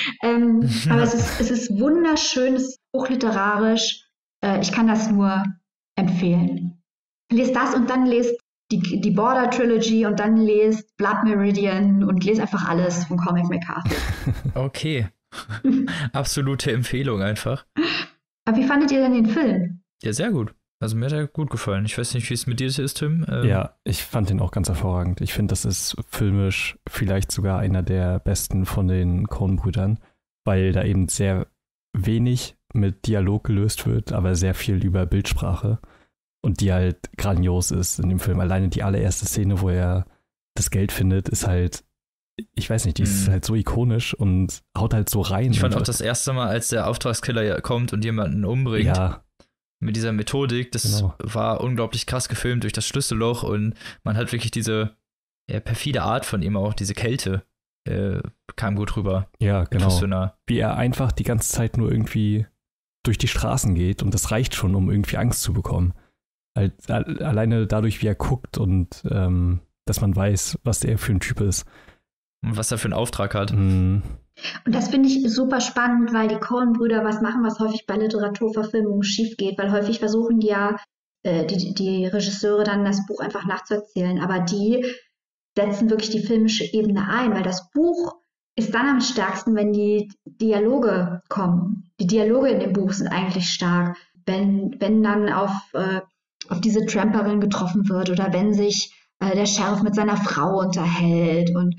aber es ist wunderschön, es ist hochliterarisch. Ich kann das nur empfehlen. Lest das und dann lest die Border Trilogy und dann lest Blood Meridian und lest einfach alles von Cormac McCarthy. Okay. Absolute Empfehlung einfach. Aber wie fandet ihr denn den Film? Ja, sehr gut. Also mir hat er gut gefallen. Ich weiß nicht, wie es mit dir ist, Tim. Ja, ich fand den auch ganz hervorragend. Ich finde, das ist filmisch vielleicht sogar einer der besten von den Coen-Brüdern, weil da eben sehr wenig mit Dialog gelöst wird, aber sehr viel über Bildsprache und die halt grandios ist in dem Film. Alleine die allererste Szene, wo er das Geld findet, ist halt, ich weiß nicht, die ist halt so ikonisch und haut halt so rein. Ich fand auch das erste Mal, als der Auftragskiller kommt und jemanden umbringt. Ja. Mit dieser Methodik, das war unglaublich krass gefilmt durch das Schlüsselloch und man hat wirklich diese perfide Art von ihm auch, diese Kälte kam gut rüber. Ja, genau. Wie er einfach die ganze Zeit nur irgendwie durch die Straßen geht und das reicht schon, um irgendwie Angst zu bekommen. Alleine dadurch, wie er guckt und dass man weiß, was der für ein Typ ist. Und was er für einen Auftrag hat. Mhm. Und das finde ich super spannend, weil die Coen-Brüder was machen, was häufig bei Literaturverfilmungen schief geht, weil häufig versuchen die die Regisseure dann das Buch einfach nachzuerzählen, aber die setzen wirklich die filmische Ebene ein, weil das Buch ist dann am stärksten, wenn die Dialoge kommen. Die Dialoge in dem Buch sind eigentlich stark, wenn dann auf diese Tramperin getroffen wird oder wenn sich der Sheriff mit seiner Frau unterhält und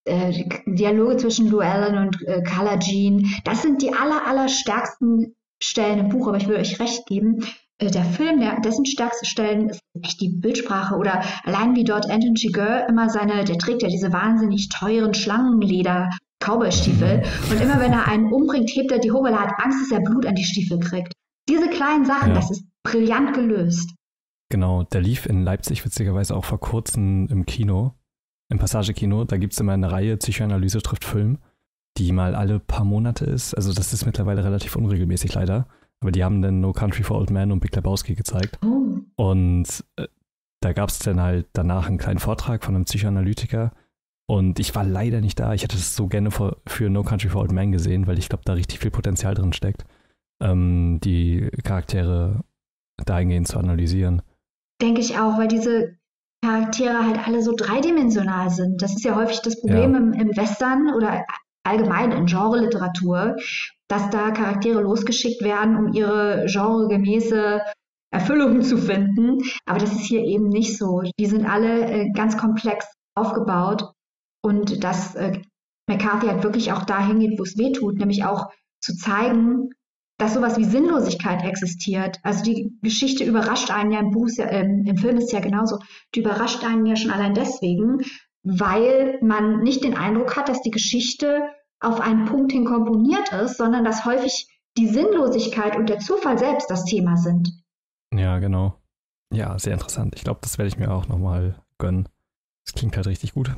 Dialoge zwischen Llewellyn und Carla Jean, das sind die allerstärksten Stellen im Buch, aber ich will euch recht geben, der Film, dessen stärkste Stellen ist echt die Bildsprache oder allein wie dort Anton Chigurh immer der trägt ja diese wahnsinnig teuren Schlangenleder-Cowboy-Stiefel und immer wenn er einen umbringt, hebt er die hoch, weil er hat Angst, dass er Blut an die Stiefel kriegt. Diese kleinen Sachen, das ist brillant gelöst. Genau, der lief in Leipzig witzigerweise auch vor kurzem im Kino. Im Passage-Kino, da gibt es immer eine Reihe, Psychoanalyse trifft Film. die mal alle paar Monate ist. Also das ist mittlerweile relativ unregelmäßig leider. Aber die haben dann No Country for Old Men und Big Lebowski gezeigt. Oh. Und da gab es dann halt danach einen kleinen Vortrag von einem Psychoanalytiker. Und ich war leider nicht da. Ich hätte das so gerne für No Country for Old Men gesehen, weil ich glaube, da richtig viel Potenzial drin steckt, die Charaktere dahingehend zu analysieren. Denke ich auch, weil diese Charaktere halt alle so dreidimensional sind. Das ist ja häufig das Problem im Western oder allgemein in Genre-Literatur, dass da Charaktere losgeschickt werden, um ihre genregemäße Erfüllung zu finden. Aber das ist hier eben nicht so. Die sind alle ganz komplex aufgebaut und dass McCarthy halt wirklich auch dahin geht, wo es weh tut, nämlich auch zu zeigen, dass sowas wie Sinnlosigkeit existiert. Also die Geschichte überrascht einen ja im Film ist es ja genauso, die überrascht einen ja schon allein deswegen, weil man nicht den Eindruck hat, dass die Geschichte auf einen Punkt hin komponiert ist, sondern dass häufig die Sinnlosigkeit und der Zufall selbst das Thema sind. Ja, genau. Ja, sehr interessant. Ich glaube, das werde ich mir auch nochmal gönnen. Das klingt halt richtig gut.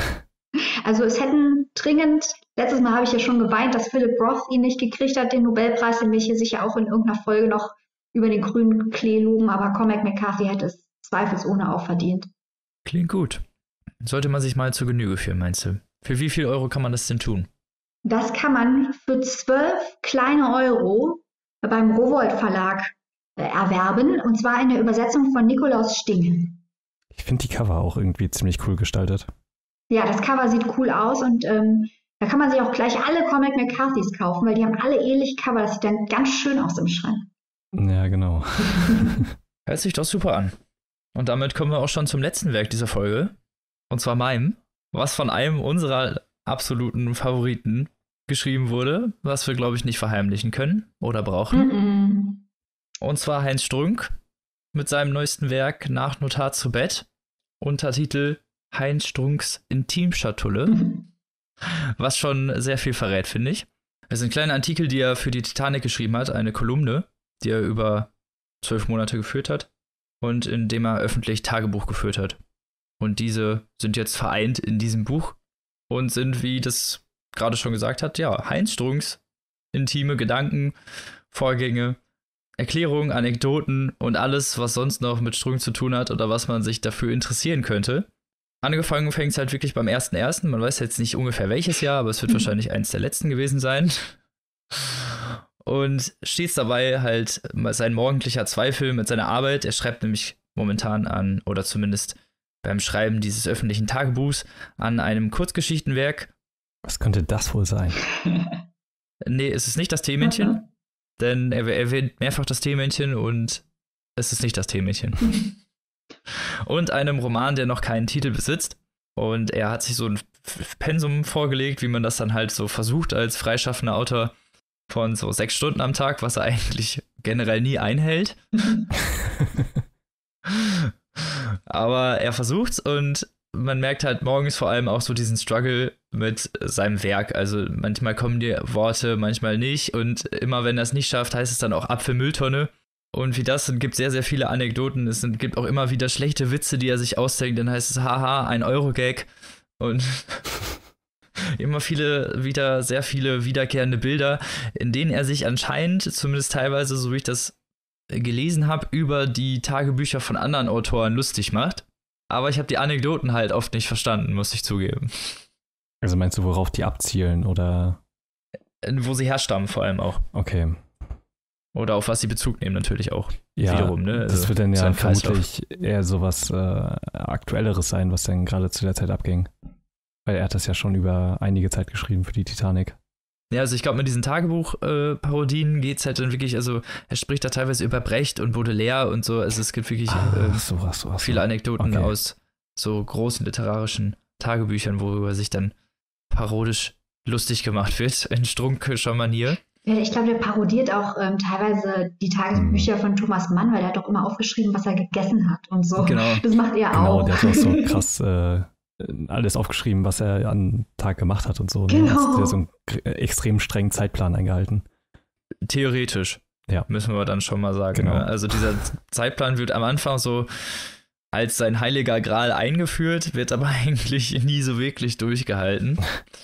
Also es hätten dringend, letztes Mal habe ich ja schon geweint, dass Philip Roth ihn nicht gekriegt hat, den Nobelpreis, den wir hier sicher auch in irgendeiner Folge noch über den grünen Klee loben, aber Cormac McCarthy hätte es zweifelsohne auch verdient. Klingt gut. Sollte man sich mal zur Genüge führen, meinst du? Für wie viel Euro kann man das denn tun? Das kann man für 12 kleine Euro beim Rowohlt Verlag erwerben, und zwar in der Übersetzung von Nikolaus Sting. Ich finde die Cover auch irgendwie ziemlich cool gestaltet. Ja, das Cover sieht cool aus und da kann man sich auch gleich alle Cormac McCarthys kaufen, weil die haben alle ähnliche Cover. Das sieht dann ganz schön aus im Schrank. Ja, genau. Hört sich doch super an. Und damit kommen wir auch schon zum letzten Werk dieser Folge. Und zwar meinem, was von einem unserer absoluten Favoriten geschrieben wurde, was wir, glaube ich, nicht verheimlichen können oder brauchen. Und zwar Heinz Strunk mit seinem neuesten Werk Nach Notar zu Bett, Untertitel Heinz Strunks Intimschatulle, was schon sehr viel verrät, finde ich. Es ist ein kleiner Artikel, die er für die Titanic geschrieben hat, eine Kolumne, die er über 12 Monate geführt hat und in dem er öffentlich Tagebuch geführt hat. Und diese sind jetzt vereint in diesem Buch und sind, wie das gerade schon gesagt hat, ja, Heinz Strunks intime Gedanken, Vorgänge, Erklärungen, Anekdoten und alles, was sonst noch mit Strunk zu tun hat oder was man sich dafür interessieren könnte. Angefangen fängt es halt wirklich beim 1.1. Man weiß jetzt nicht ungefähr welches Jahr, aber es wird wahrscheinlich eins der letzten gewesen sein. Und stets dabei halt sein morgendlicher Zweifel mit seiner Arbeit. Er schreibt nämlich momentan an, oder zumindest beim Schreiben dieses öffentlichen Tagebuchs, an einem Kurzgeschichtenwerk. Was könnte das wohl sein? Nee, es ist nicht das Teemännchen, denn er erwähnt mehrfach das Teemännchen und es ist nicht das Teemännchen. Und einem Roman, der noch keinen Titel besitzt. Und er hat sich so ein Pensum vorgelegt, wie man das dann halt so versucht als freischaffender Autor, von so 6 Stunden am Tag, was er eigentlich generell nie einhält. Aber er versucht's und man merkt halt morgens vor allem auch so diesen Struggle mit seinem Werk. Also manchmal kommen die Worte, manchmal nicht. Und immer wenn er es nicht schafft, heißt es dann auch Apfelmülltonne. Und wie das, gibt sehr, sehr viele Anekdoten. Es gibt auch immer wieder schlechte Witze, die er sich ausdenkt. Dann heißt es, haha, 1-Euro-Gag. Und immer sehr viele wiederkehrende Bilder, in denen er sich anscheinend, zumindest teilweise, so wie ich das gelesen habe, über die Tagebücher von anderen Autoren lustig macht. Aber ich habe die Anekdoten halt oft nicht verstanden, muss ich zugeben. Also meinst du, worauf die abzielen, oder? Wo sie herstammen vor allem auch. Okay. Oder auf was sie Bezug nehmen natürlich auch. Ja, wiederum, ne? Also das wird dann ja vermutlich eher sowas Aktuelleres sein, was dann gerade zu der Zeit abging. Weil er hat das ja schon über einige Zeit geschrieben für die Titanic. Ja, also ich glaube, mit diesen Tagebuch-Parodien geht es halt dann wirklich, also er spricht da teilweise über Brecht und Baudelaire und so, also es gibt wirklich viele Anekdoten aus so großen literarischen Tagebüchern, worüber sich dann parodisch lustig gemacht wird, in Strunkischer Manier. Ja, ich glaube, der parodiert auch teilweise die Tagebücher von Thomas Mann, weil er hat doch immer aufgeschrieben, was er gegessen hat und so. Genau. Das macht er auch. Genau, der hat auch so krass alles aufgeschrieben, was er an Tag gemacht hat und so. Genau. Ne? Hat so einen extrem strengen Zeitplan eingehalten. Theoretisch, ja, müssen wir dann schon mal sagen. Genau. Ne? Also dieser Zeitplan wird am Anfang so als sein heiliger Gral eingeführt, wird aber eigentlich nie so wirklich durchgehalten.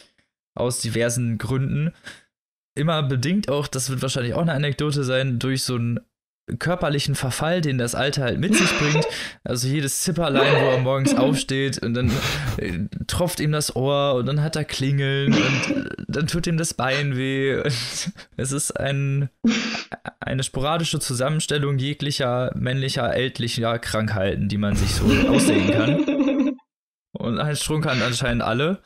aus diversen Gründen. Immer bedingt auch, das wird wahrscheinlich auch eine Anekdote sein, durch so einen körperlichen Verfall, den das Alter halt mit sich bringt. Also jedes Zipperlein, wo er morgens aufsteht und dann tropft ihm das Ohr und dann hat er Klingeln und dann tut ihm das Bein weh. Und es ist eine sporadische Zusammenstellung jeglicher männlicher, ältlicher Krankheiten, die man sich so aussehen kann. Und Heinz Strunk kann anscheinend alle.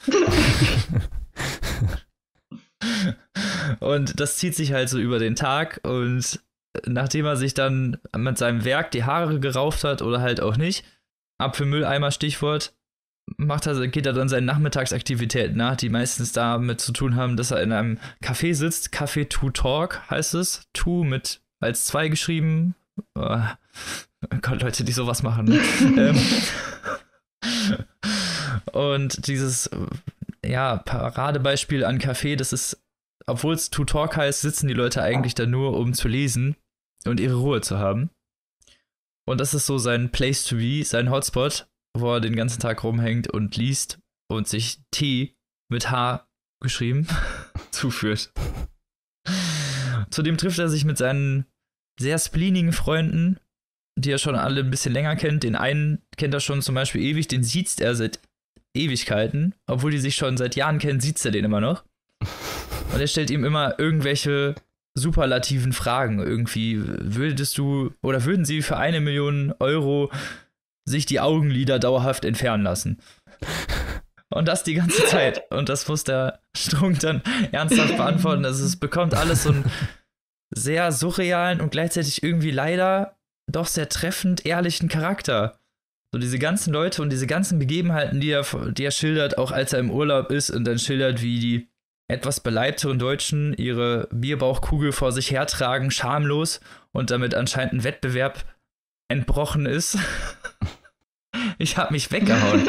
Und das zieht sich halt so über den Tag und nachdem er sich dann mit seinem Werk die Haare gerauft hat oder halt auch nicht, Apfelmülleimer Stichwort, geht er dann seinen Nachmittagsaktivitäten nach, die meistens damit zu tun haben, dass er in einem Café sitzt. Café To Talk heißt es. To mit als 2 geschrieben. Oh Gott, Leute, die sowas machen. Ne? Und dieses Paradebeispiel an Café, das ist, obwohl es To Talk heißt, sitzen die Leute eigentlich da nur, um zu lesen und ihre Ruhe zu haben. Und das ist so sein Place to be, sein Hotspot, wo er den ganzen Tag rumhängt und liest und sich Tee mit H geschrieben zuführt. Zudem trifft er sich mit seinen sehr spleenigen Freunden, die er schon alle ein bisschen länger kennt. Den einen kennt er schon zum Beispiel ewig, den siezt er seit Ewigkeiten. Obwohl die sich schon seit Jahren kennen, siezt er den immer noch. Und er stellt ihm immer irgendwelche superlativen Fragen. Irgendwie, würden sie für 1 Million Euro sich die Augenlider dauerhaft entfernen lassen? Und das die ganze Zeit. Und das muss der Strunk dann ernsthaft beantworten. Also es bekommt alles so einen sehr surrealen und gleichzeitig irgendwie leider doch sehr treffend ehrlichen Charakter. So diese ganzen Leute und diese ganzen Begebenheiten, die er schildert, auch als er im Urlaub ist und dann schildert, wie die etwas beleibteren Deutschen ihre Bierbauchkugel vor sich hertragen, schamlos, und damit anscheinend ein Wettbewerb entbrochen ist. Ich hab mich weggehauen.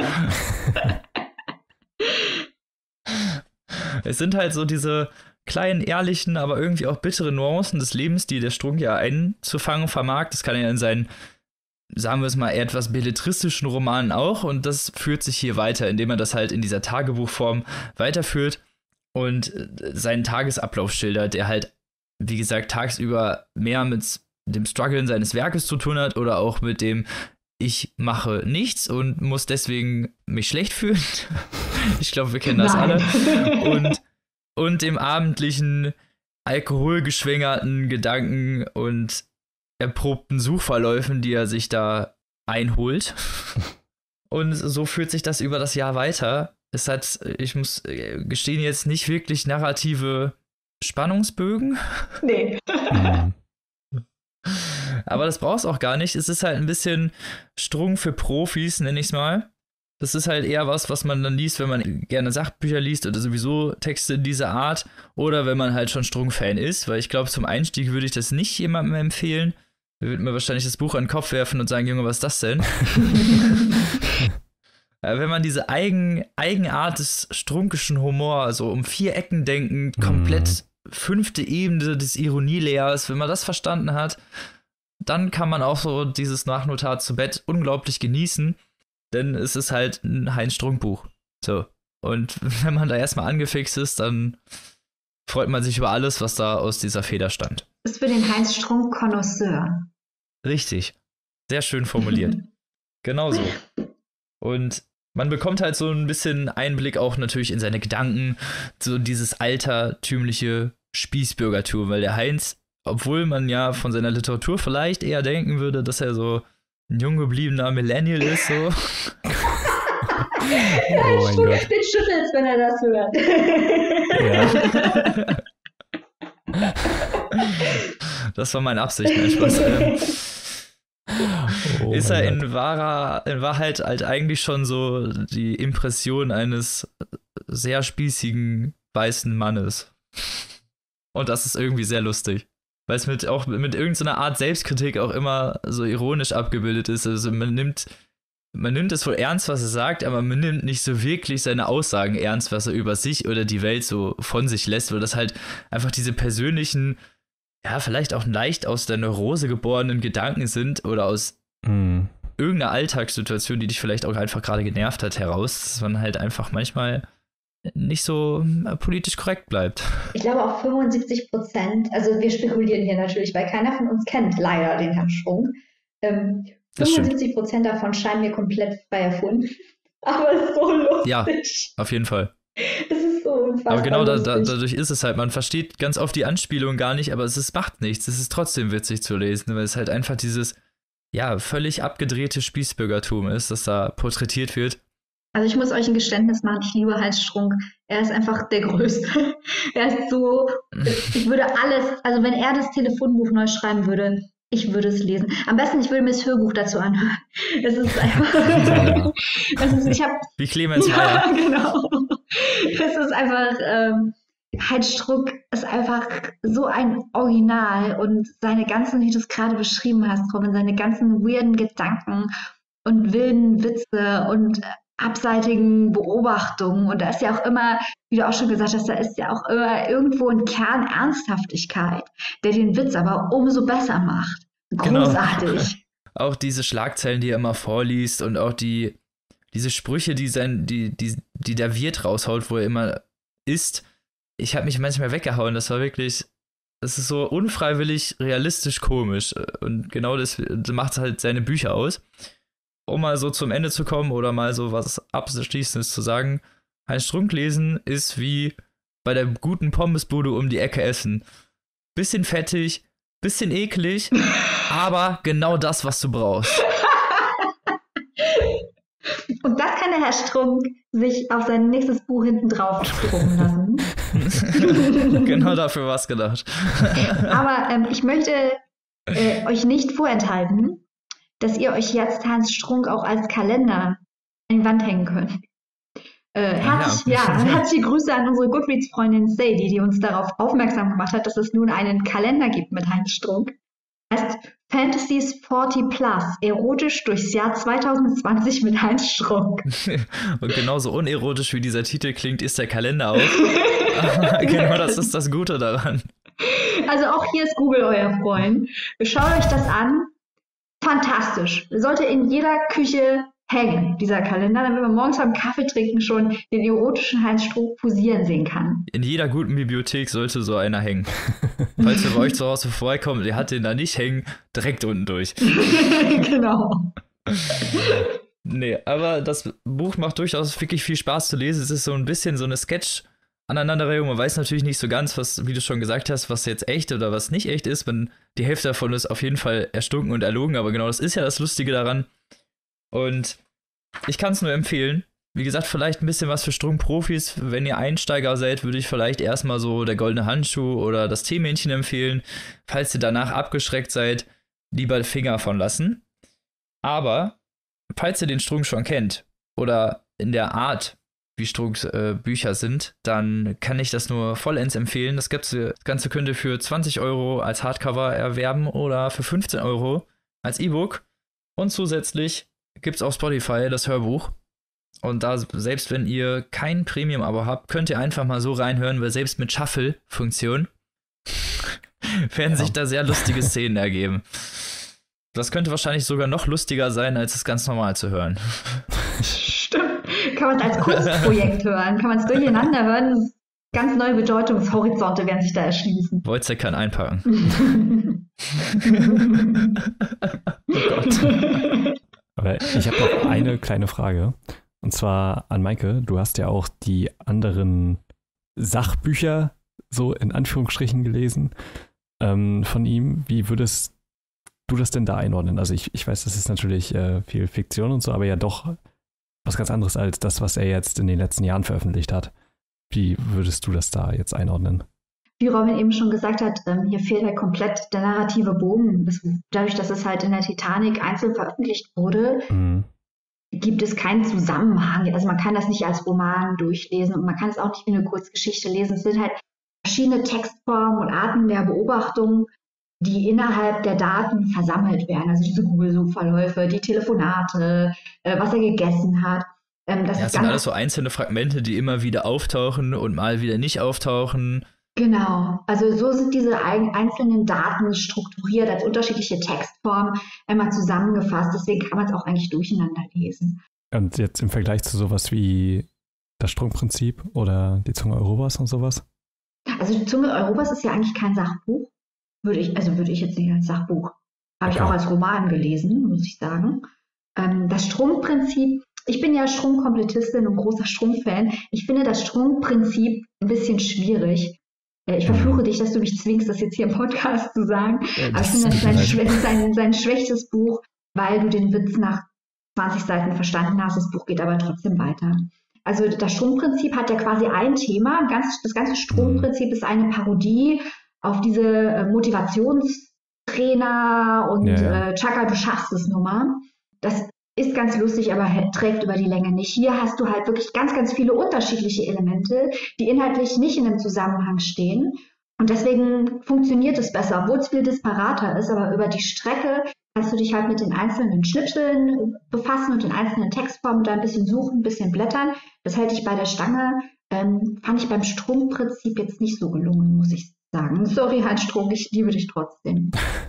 Es sind halt so diese kleinen, ehrlichen, aber irgendwie auch bitteren Nuancen des Lebens, die der Strunk ja einzufangen vermag. Das kann er in seinen, sagen wir es mal, etwas belletristischen Romanen auch, und das führt sich hier weiter, indem er das halt in dieser Tagebuchform weiterführt und seinen Tagesablauf schildert, der halt, wie gesagt, tagsüber mehr mit dem Struggeln seines Werkes zu tun hat oder auch mit dem, ich mache nichts und muss deswegen mich schlecht fühlen. Ich glaube, wir kennen das alle. Und dem abendlichen, alkoholgeschwängerten Gedanken und erprobten Suchverläufen, die er sich da einholt. Und so führt sich das über das Jahr weiter. Es hat, ich muss gestehen, jetzt nicht wirklich narrative Spannungsbögen. Nee. Aber das brauchst auch gar nicht. Es ist halt ein bisschen Strunk für Profis, nenne ich es mal. Das ist halt eher was man dann liest, wenn man gerne Sachbücher liest oder sowieso Texte in dieser Art. Oder wenn man halt schon Strunk-Fan ist. Weil ich glaube, zum Einstieg würde ich das nicht jemandem empfehlen. Der würde mir wahrscheinlich das Buch an den Kopf werfen und sagen, Junge, was ist das denn? Wenn man diese Eigenart des strunkischen Humor, so um 4 Ecken denkend, komplett 5. Ebene des Ironielehrers, wenn man das verstanden hat, dann kann man auch so dieses Nachnotat zu Bett unglaublich genießen, denn es ist halt ein Heinz-Strunk-Buch. So. Und wenn man da erstmal angefixt ist, dann freut man sich über alles, was da aus dieser Feder stammt. Ist für den Heinz Strunk-Konnoisseur. Richtig. Sehr schön formuliert. Genauso. Und man bekommt halt so ein bisschen Einblick auch natürlich in seine Gedanken, so dieses altertümliche Spießbürgertum, weil der Heinz, obwohl man ja von seiner Literatur vielleicht eher denken würde, dass er so ein jung gebliebener Millennial ist, so. Oh mein Gott. Den schüttelt's, wenn er das hört. Ja. Das war meine Absicht, mein Spaß. Ist er in Wahrheit halt eigentlich schon so die Impression eines sehr spießigen weißen Mannes. Und das ist irgendwie sehr lustig. Weil es mit irgendeiner Art Selbstkritik auch immer so ironisch abgebildet ist. Also man nimmt es wohl ernst, was er sagt, aber man nimmt nicht so wirklich seine Aussagen ernst, was er über sich oder die Welt so von sich lässt, weil das halt einfach diese persönlichen, ja, vielleicht auch leicht aus der Neurose geborenen Gedanken sind oder aus irgendeiner Alltagssituation, die dich vielleicht auch einfach gerade genervt hat, heraus, dass man halt einfach manchmal nicht so politisch korrekt bleibt. Ich glaube auch 75%, also wir spekulieren hier natürlich, weil keiner von uns kennt leider den Herrn Strunk. 75% davon scheinen mir komplett frei erfunden. Aber es ist so lustig. Ja, auf jeden Fall. Es ist so unfassbar. Aber genau dadurch ist es halt, man versteht ganz oft die Anspielung gar nicht, aber es macht nichts. Es ist trotzdem witzig zu lesen, weil es halt einfach dieses, ja, völlig abgedrehte Spießbürgertum ist, das da porträtiert wird. Also ich muss euch ein Geständnis machen, ich liebe Heinz Strunk. Er ist einfach der Größte. Er ist so, ich würde alles, also wenn er das Telefonbuch neu schreiben würde, ich würde es lesen. Am besten, ich würde mir das Hörbuch dazu anhören. Es ist einfach, wie Clemens Meyer. Ja, genau. Es ist einfach, Heinz Strunk ist einfach so ein Original und seine ganzen, wie du es gerade beschrieben hast, Robin, seine ganzen weirden Gedanken und wilden Witze und abseitigen Beobachtungen. Und da ist ja auch immer, wie du auch schon gesagt hast, da ist ja auch immer irgendwo ein Kern Ernsthaftigkeit, der den Witz aber umso besser macht. Großartig. Genau. Auch diese Schlagzeilen, die er immer vorliest und auch diese Sprüche, die der Wirt raushaut, wo er immer isst. Ich habe mich manchmal weggehauen. Das ist so unfreiwillig realistisch komisch. Und genau das macht halt seine Bücher aus. Um mal so zum Ende zu kommen oder mal so was Abschließendes zu sagen, Heinz Strunk lesen ist wie bei der guten Pommesbude um die Ecke essen. Bisschen fettig, bisschen eklig, aber genau das, was du brauchst. Und das kann der Herr Strunk sich auf sein nächstes Buch hinten drauf drucken lassen. Genau dafür war es gedacht. Aber ich möchte euch nicht vorenthalten, dass ihr euch jetzt Heinz Strunk auch als Kalender an die Wand hängen könnt. Herzliche Grüße an unsere Goodreads-Freundin Sadie, die uns darauf aufmerksam gemacht hat, dass es nun einen Kalender gibt mit Heinz Strunk. Heißt Fantasies 40 Plus, erotisch durchs Jahr 2020 mit Heinz Strunk. Und genauso unerotisch wie dieser Titel klingt, ist der Kalender auch. Genau, das ist das Gute daran. Also auch hier ist Google euer Freund. Schaut euch das an. Fantastisch. Sollte in jeder Küche hängen, dieser Kalender, damit man morgens beim Kaffee trinken schon den erotischen Heinz Strunk posieren sehen kann. In jeder guten Bibliothek sollte so einer hängen. Falls ihr bei euch zu Hause vorbeikommt, ihr habt den da nicht hängen, direkt unten durch. Genau. Nee, aber das Buch macht durchaus wirklich viel Spaß zu lesen. Es ist so ein bisschen so eine Sketch-Aneinanderreihung. Man weiß natürlich nicht so ganz, was, wie du schon gesagt hast, was jetzt echt oder was nicht echt ist. Die Hälfte davon ist auf jeden Fall erstunken und erlogen, aber genau das ist ja das Lustige daran. Und ich kann es nur empfehlen. Wie gesagt, vielleicht ein bisschen was für Strunk-Profis. Wenn ihr Einsteiger seid, würde ich vielleicht erstmal so der goldene Handschuh oder das Teemännchen empfehlen. Falls ihr danach abgeschreckt seid, lieber Finger von lassen. Aber falls ihr den Strunk schon kennt oder in der Art, wie Strunks Bücher sind, dann kann ich das nur vollends empfehlen. Das Ganze könnt ihr für 20 € als Hardcover erwerben oder für 15 € als E-Book. Und zusätzlich gibt es auf Spotify das Hörbuch. Und da, selbst wenn ihr kein Premium-Abo habt, könnt ihr einfach mal so reinhören, weil selbst mit Shuffle-Funktion werden sich da sehr lustige Szenen ergeben. Das könnte wahrscheinlich sogar noch lustiger sein, als es ganz normal zu hören. Stimmt. Kann man es als Kunstprojekt hören, kann man es durcheinander hören. Ganz neue Bedeutungshorizonte werden sich da erschließen. Wojciech kann einpacken. Oh Gott. Aber ich habe noch eine kleine Frage. Und zwar an Maike. Du hast ja auch die anderen Sachbücher so in Anführungsstrichen gelesen von ihm. Wie würdest du das denn da einordnen? Also ich weiß, das ist natürlich viel Fiktion und so, aber ja doch was ganz anderes als das, was er jetzt in den letzten Jahren veröffentlicht hat. Wie würdest du das da jetzt einordnen? Wie Robin eben schon gesagt hat, hier fehlt halt komplett der narrative Bogen. Dadurch, dass es halt in der Titanic einzeln veröffentlicht wurde, gibt es keinen Zusammenhang. Also man kann das nicht als Roman durchlesen und man kann es auch nicht wie eine Kurzgeschichte lesen. Es sind halt verschiedene Textformen und Arten der Beobachtung, die innerhalb der Daten versammelt werden. Also diese Google-Suchverläufe, die Telefonate, was er gegessen hat. Das sind alles so einzelne Fragmente, die immer wieder auftauchen und mal wieder nicht auftauchen. Genau, also so sind diese einzelnen Daten strukturiert als unterschiedliche Textformen einmal zusammengefasst. Deswegen kann man es auch eigentlich durcheinander lesen. Und jetzt im Vergleich zu sowas wie Das Strungprinzip oder die Zunge Europas und sowas? Also die Zunge Europas ist ja eigentlich kein Sachbuch. Würde ich jetzt nicht als Sachbuch. Habe ich auch als Roman gelesen, muss ich sagen. Das Strungprinzip, ich bin ja Strungkomplettistin und großer Strung-Fan. Ich finde das Strungprinzip ein bisschen schwierig. Ich verfluche dich, dass du mich zwingst, das jetzt hier im Podcast zu sagen. Aber ich finde, das ist sein schwächstes Buch, weil du den Witz nach 20 Seiten verstanden hast. Das Buch geht aber trotzdem weiter. Also das Strungprinzip hat ja quasi ein Thema. Das ganze Strungprinzip ist eine Parodie auf diese Motivationstrainer und Chaka, du schaffst es Nummer. Das ist ganz lustig, aber trägt über die Länge nicht. Hier hast du halt wirklich ganz, ganz viele unterschiedliche Elemente, die inhaltlich nicht in einem Zusammenhang stehen. Und deswegen funktioniert es besser, obwohl es viel disparater ist. Aber über die Strecke kannst du dich halt mit den einzelnen Schnipseln befassen und den einzelnen Textformen da ein bisschen suchen, ein bisschen blättern. Das hält dich bei der Stange. Fand ich beim Strungprinzip jetzt nicht so gelungen, muss ich sagen. Sorry, Heinz Strunk, ich liebe dich trotzdem.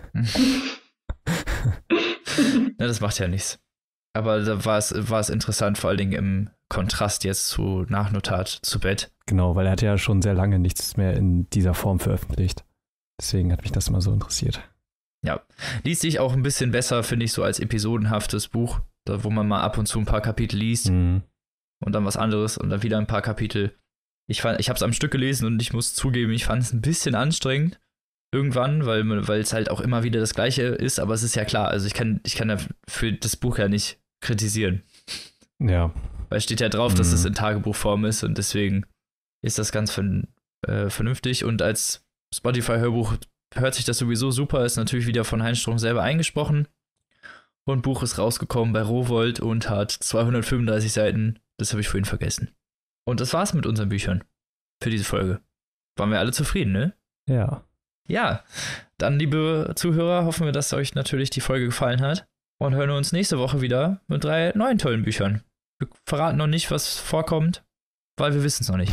Ja, das macht ja nichts. Aber da war es interessant, vor allen Dingen im Kontrast jetzt zu Nachnotat zu Bett. Genau, weil er hat ja schon sehr lange nichts mehr in dieser Form veröffentlicht. Deswegen hat mich das immer so interessiert. Ja, liest sich auch ein bisschen besser, finde ich, so als episodenhaftes Buch, da, wo man mal ab und zu ein paar Kapitel liest und dann was anderes und dann wieder ein paar Kapitel. Ich habe es am Stück gelesen und ich muss zugeben, ich fand es ein bisschen anstrengend irgendwann, weil es halt auch immer wieder das Gleiche ist, aber es ist ja klar, also ich kann ja für das Buch ja nicht kritisieren. Ja. Weil es steht ja drauf, dass es in Tagebuchform ist und deswegen ist das ganz vernünftig und als Spotify-Hörbuch hört sich das sowieso super, ist natürlich wieder von Heinz Strunk selber eingesprochen und Buch ist rausgekommen bei Rowohlt und hat 235 Seiten, das habe ich vorhin vergessen. Und das war's mit unseren Büchern für diese Folge. Waren wir alle zufrieden, ne? Ja. Ja, dann, liebe Zuhörer, hoffen wir, dass euch natürlich die Folge gefallen hat und hören uns nächste Woche wieder mit 3 neuen tollen Büchern. Wir verraten noch nicht, was vorkommt, weil wir wissen es noch nicht.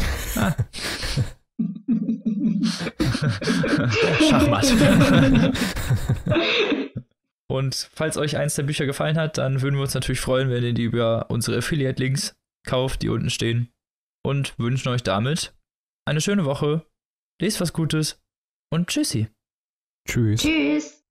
Schachmatt. Und falls euch eins der Bücher gefallen hat, dann würden wir uns natürlich freuen, wenn ihr die über unsere Affiliate-Links kauft, die unten stehen. Und wünschen euch damit eine schöne Woche. Lest was Gutes und tschüssi. Tschüss. Tschüss.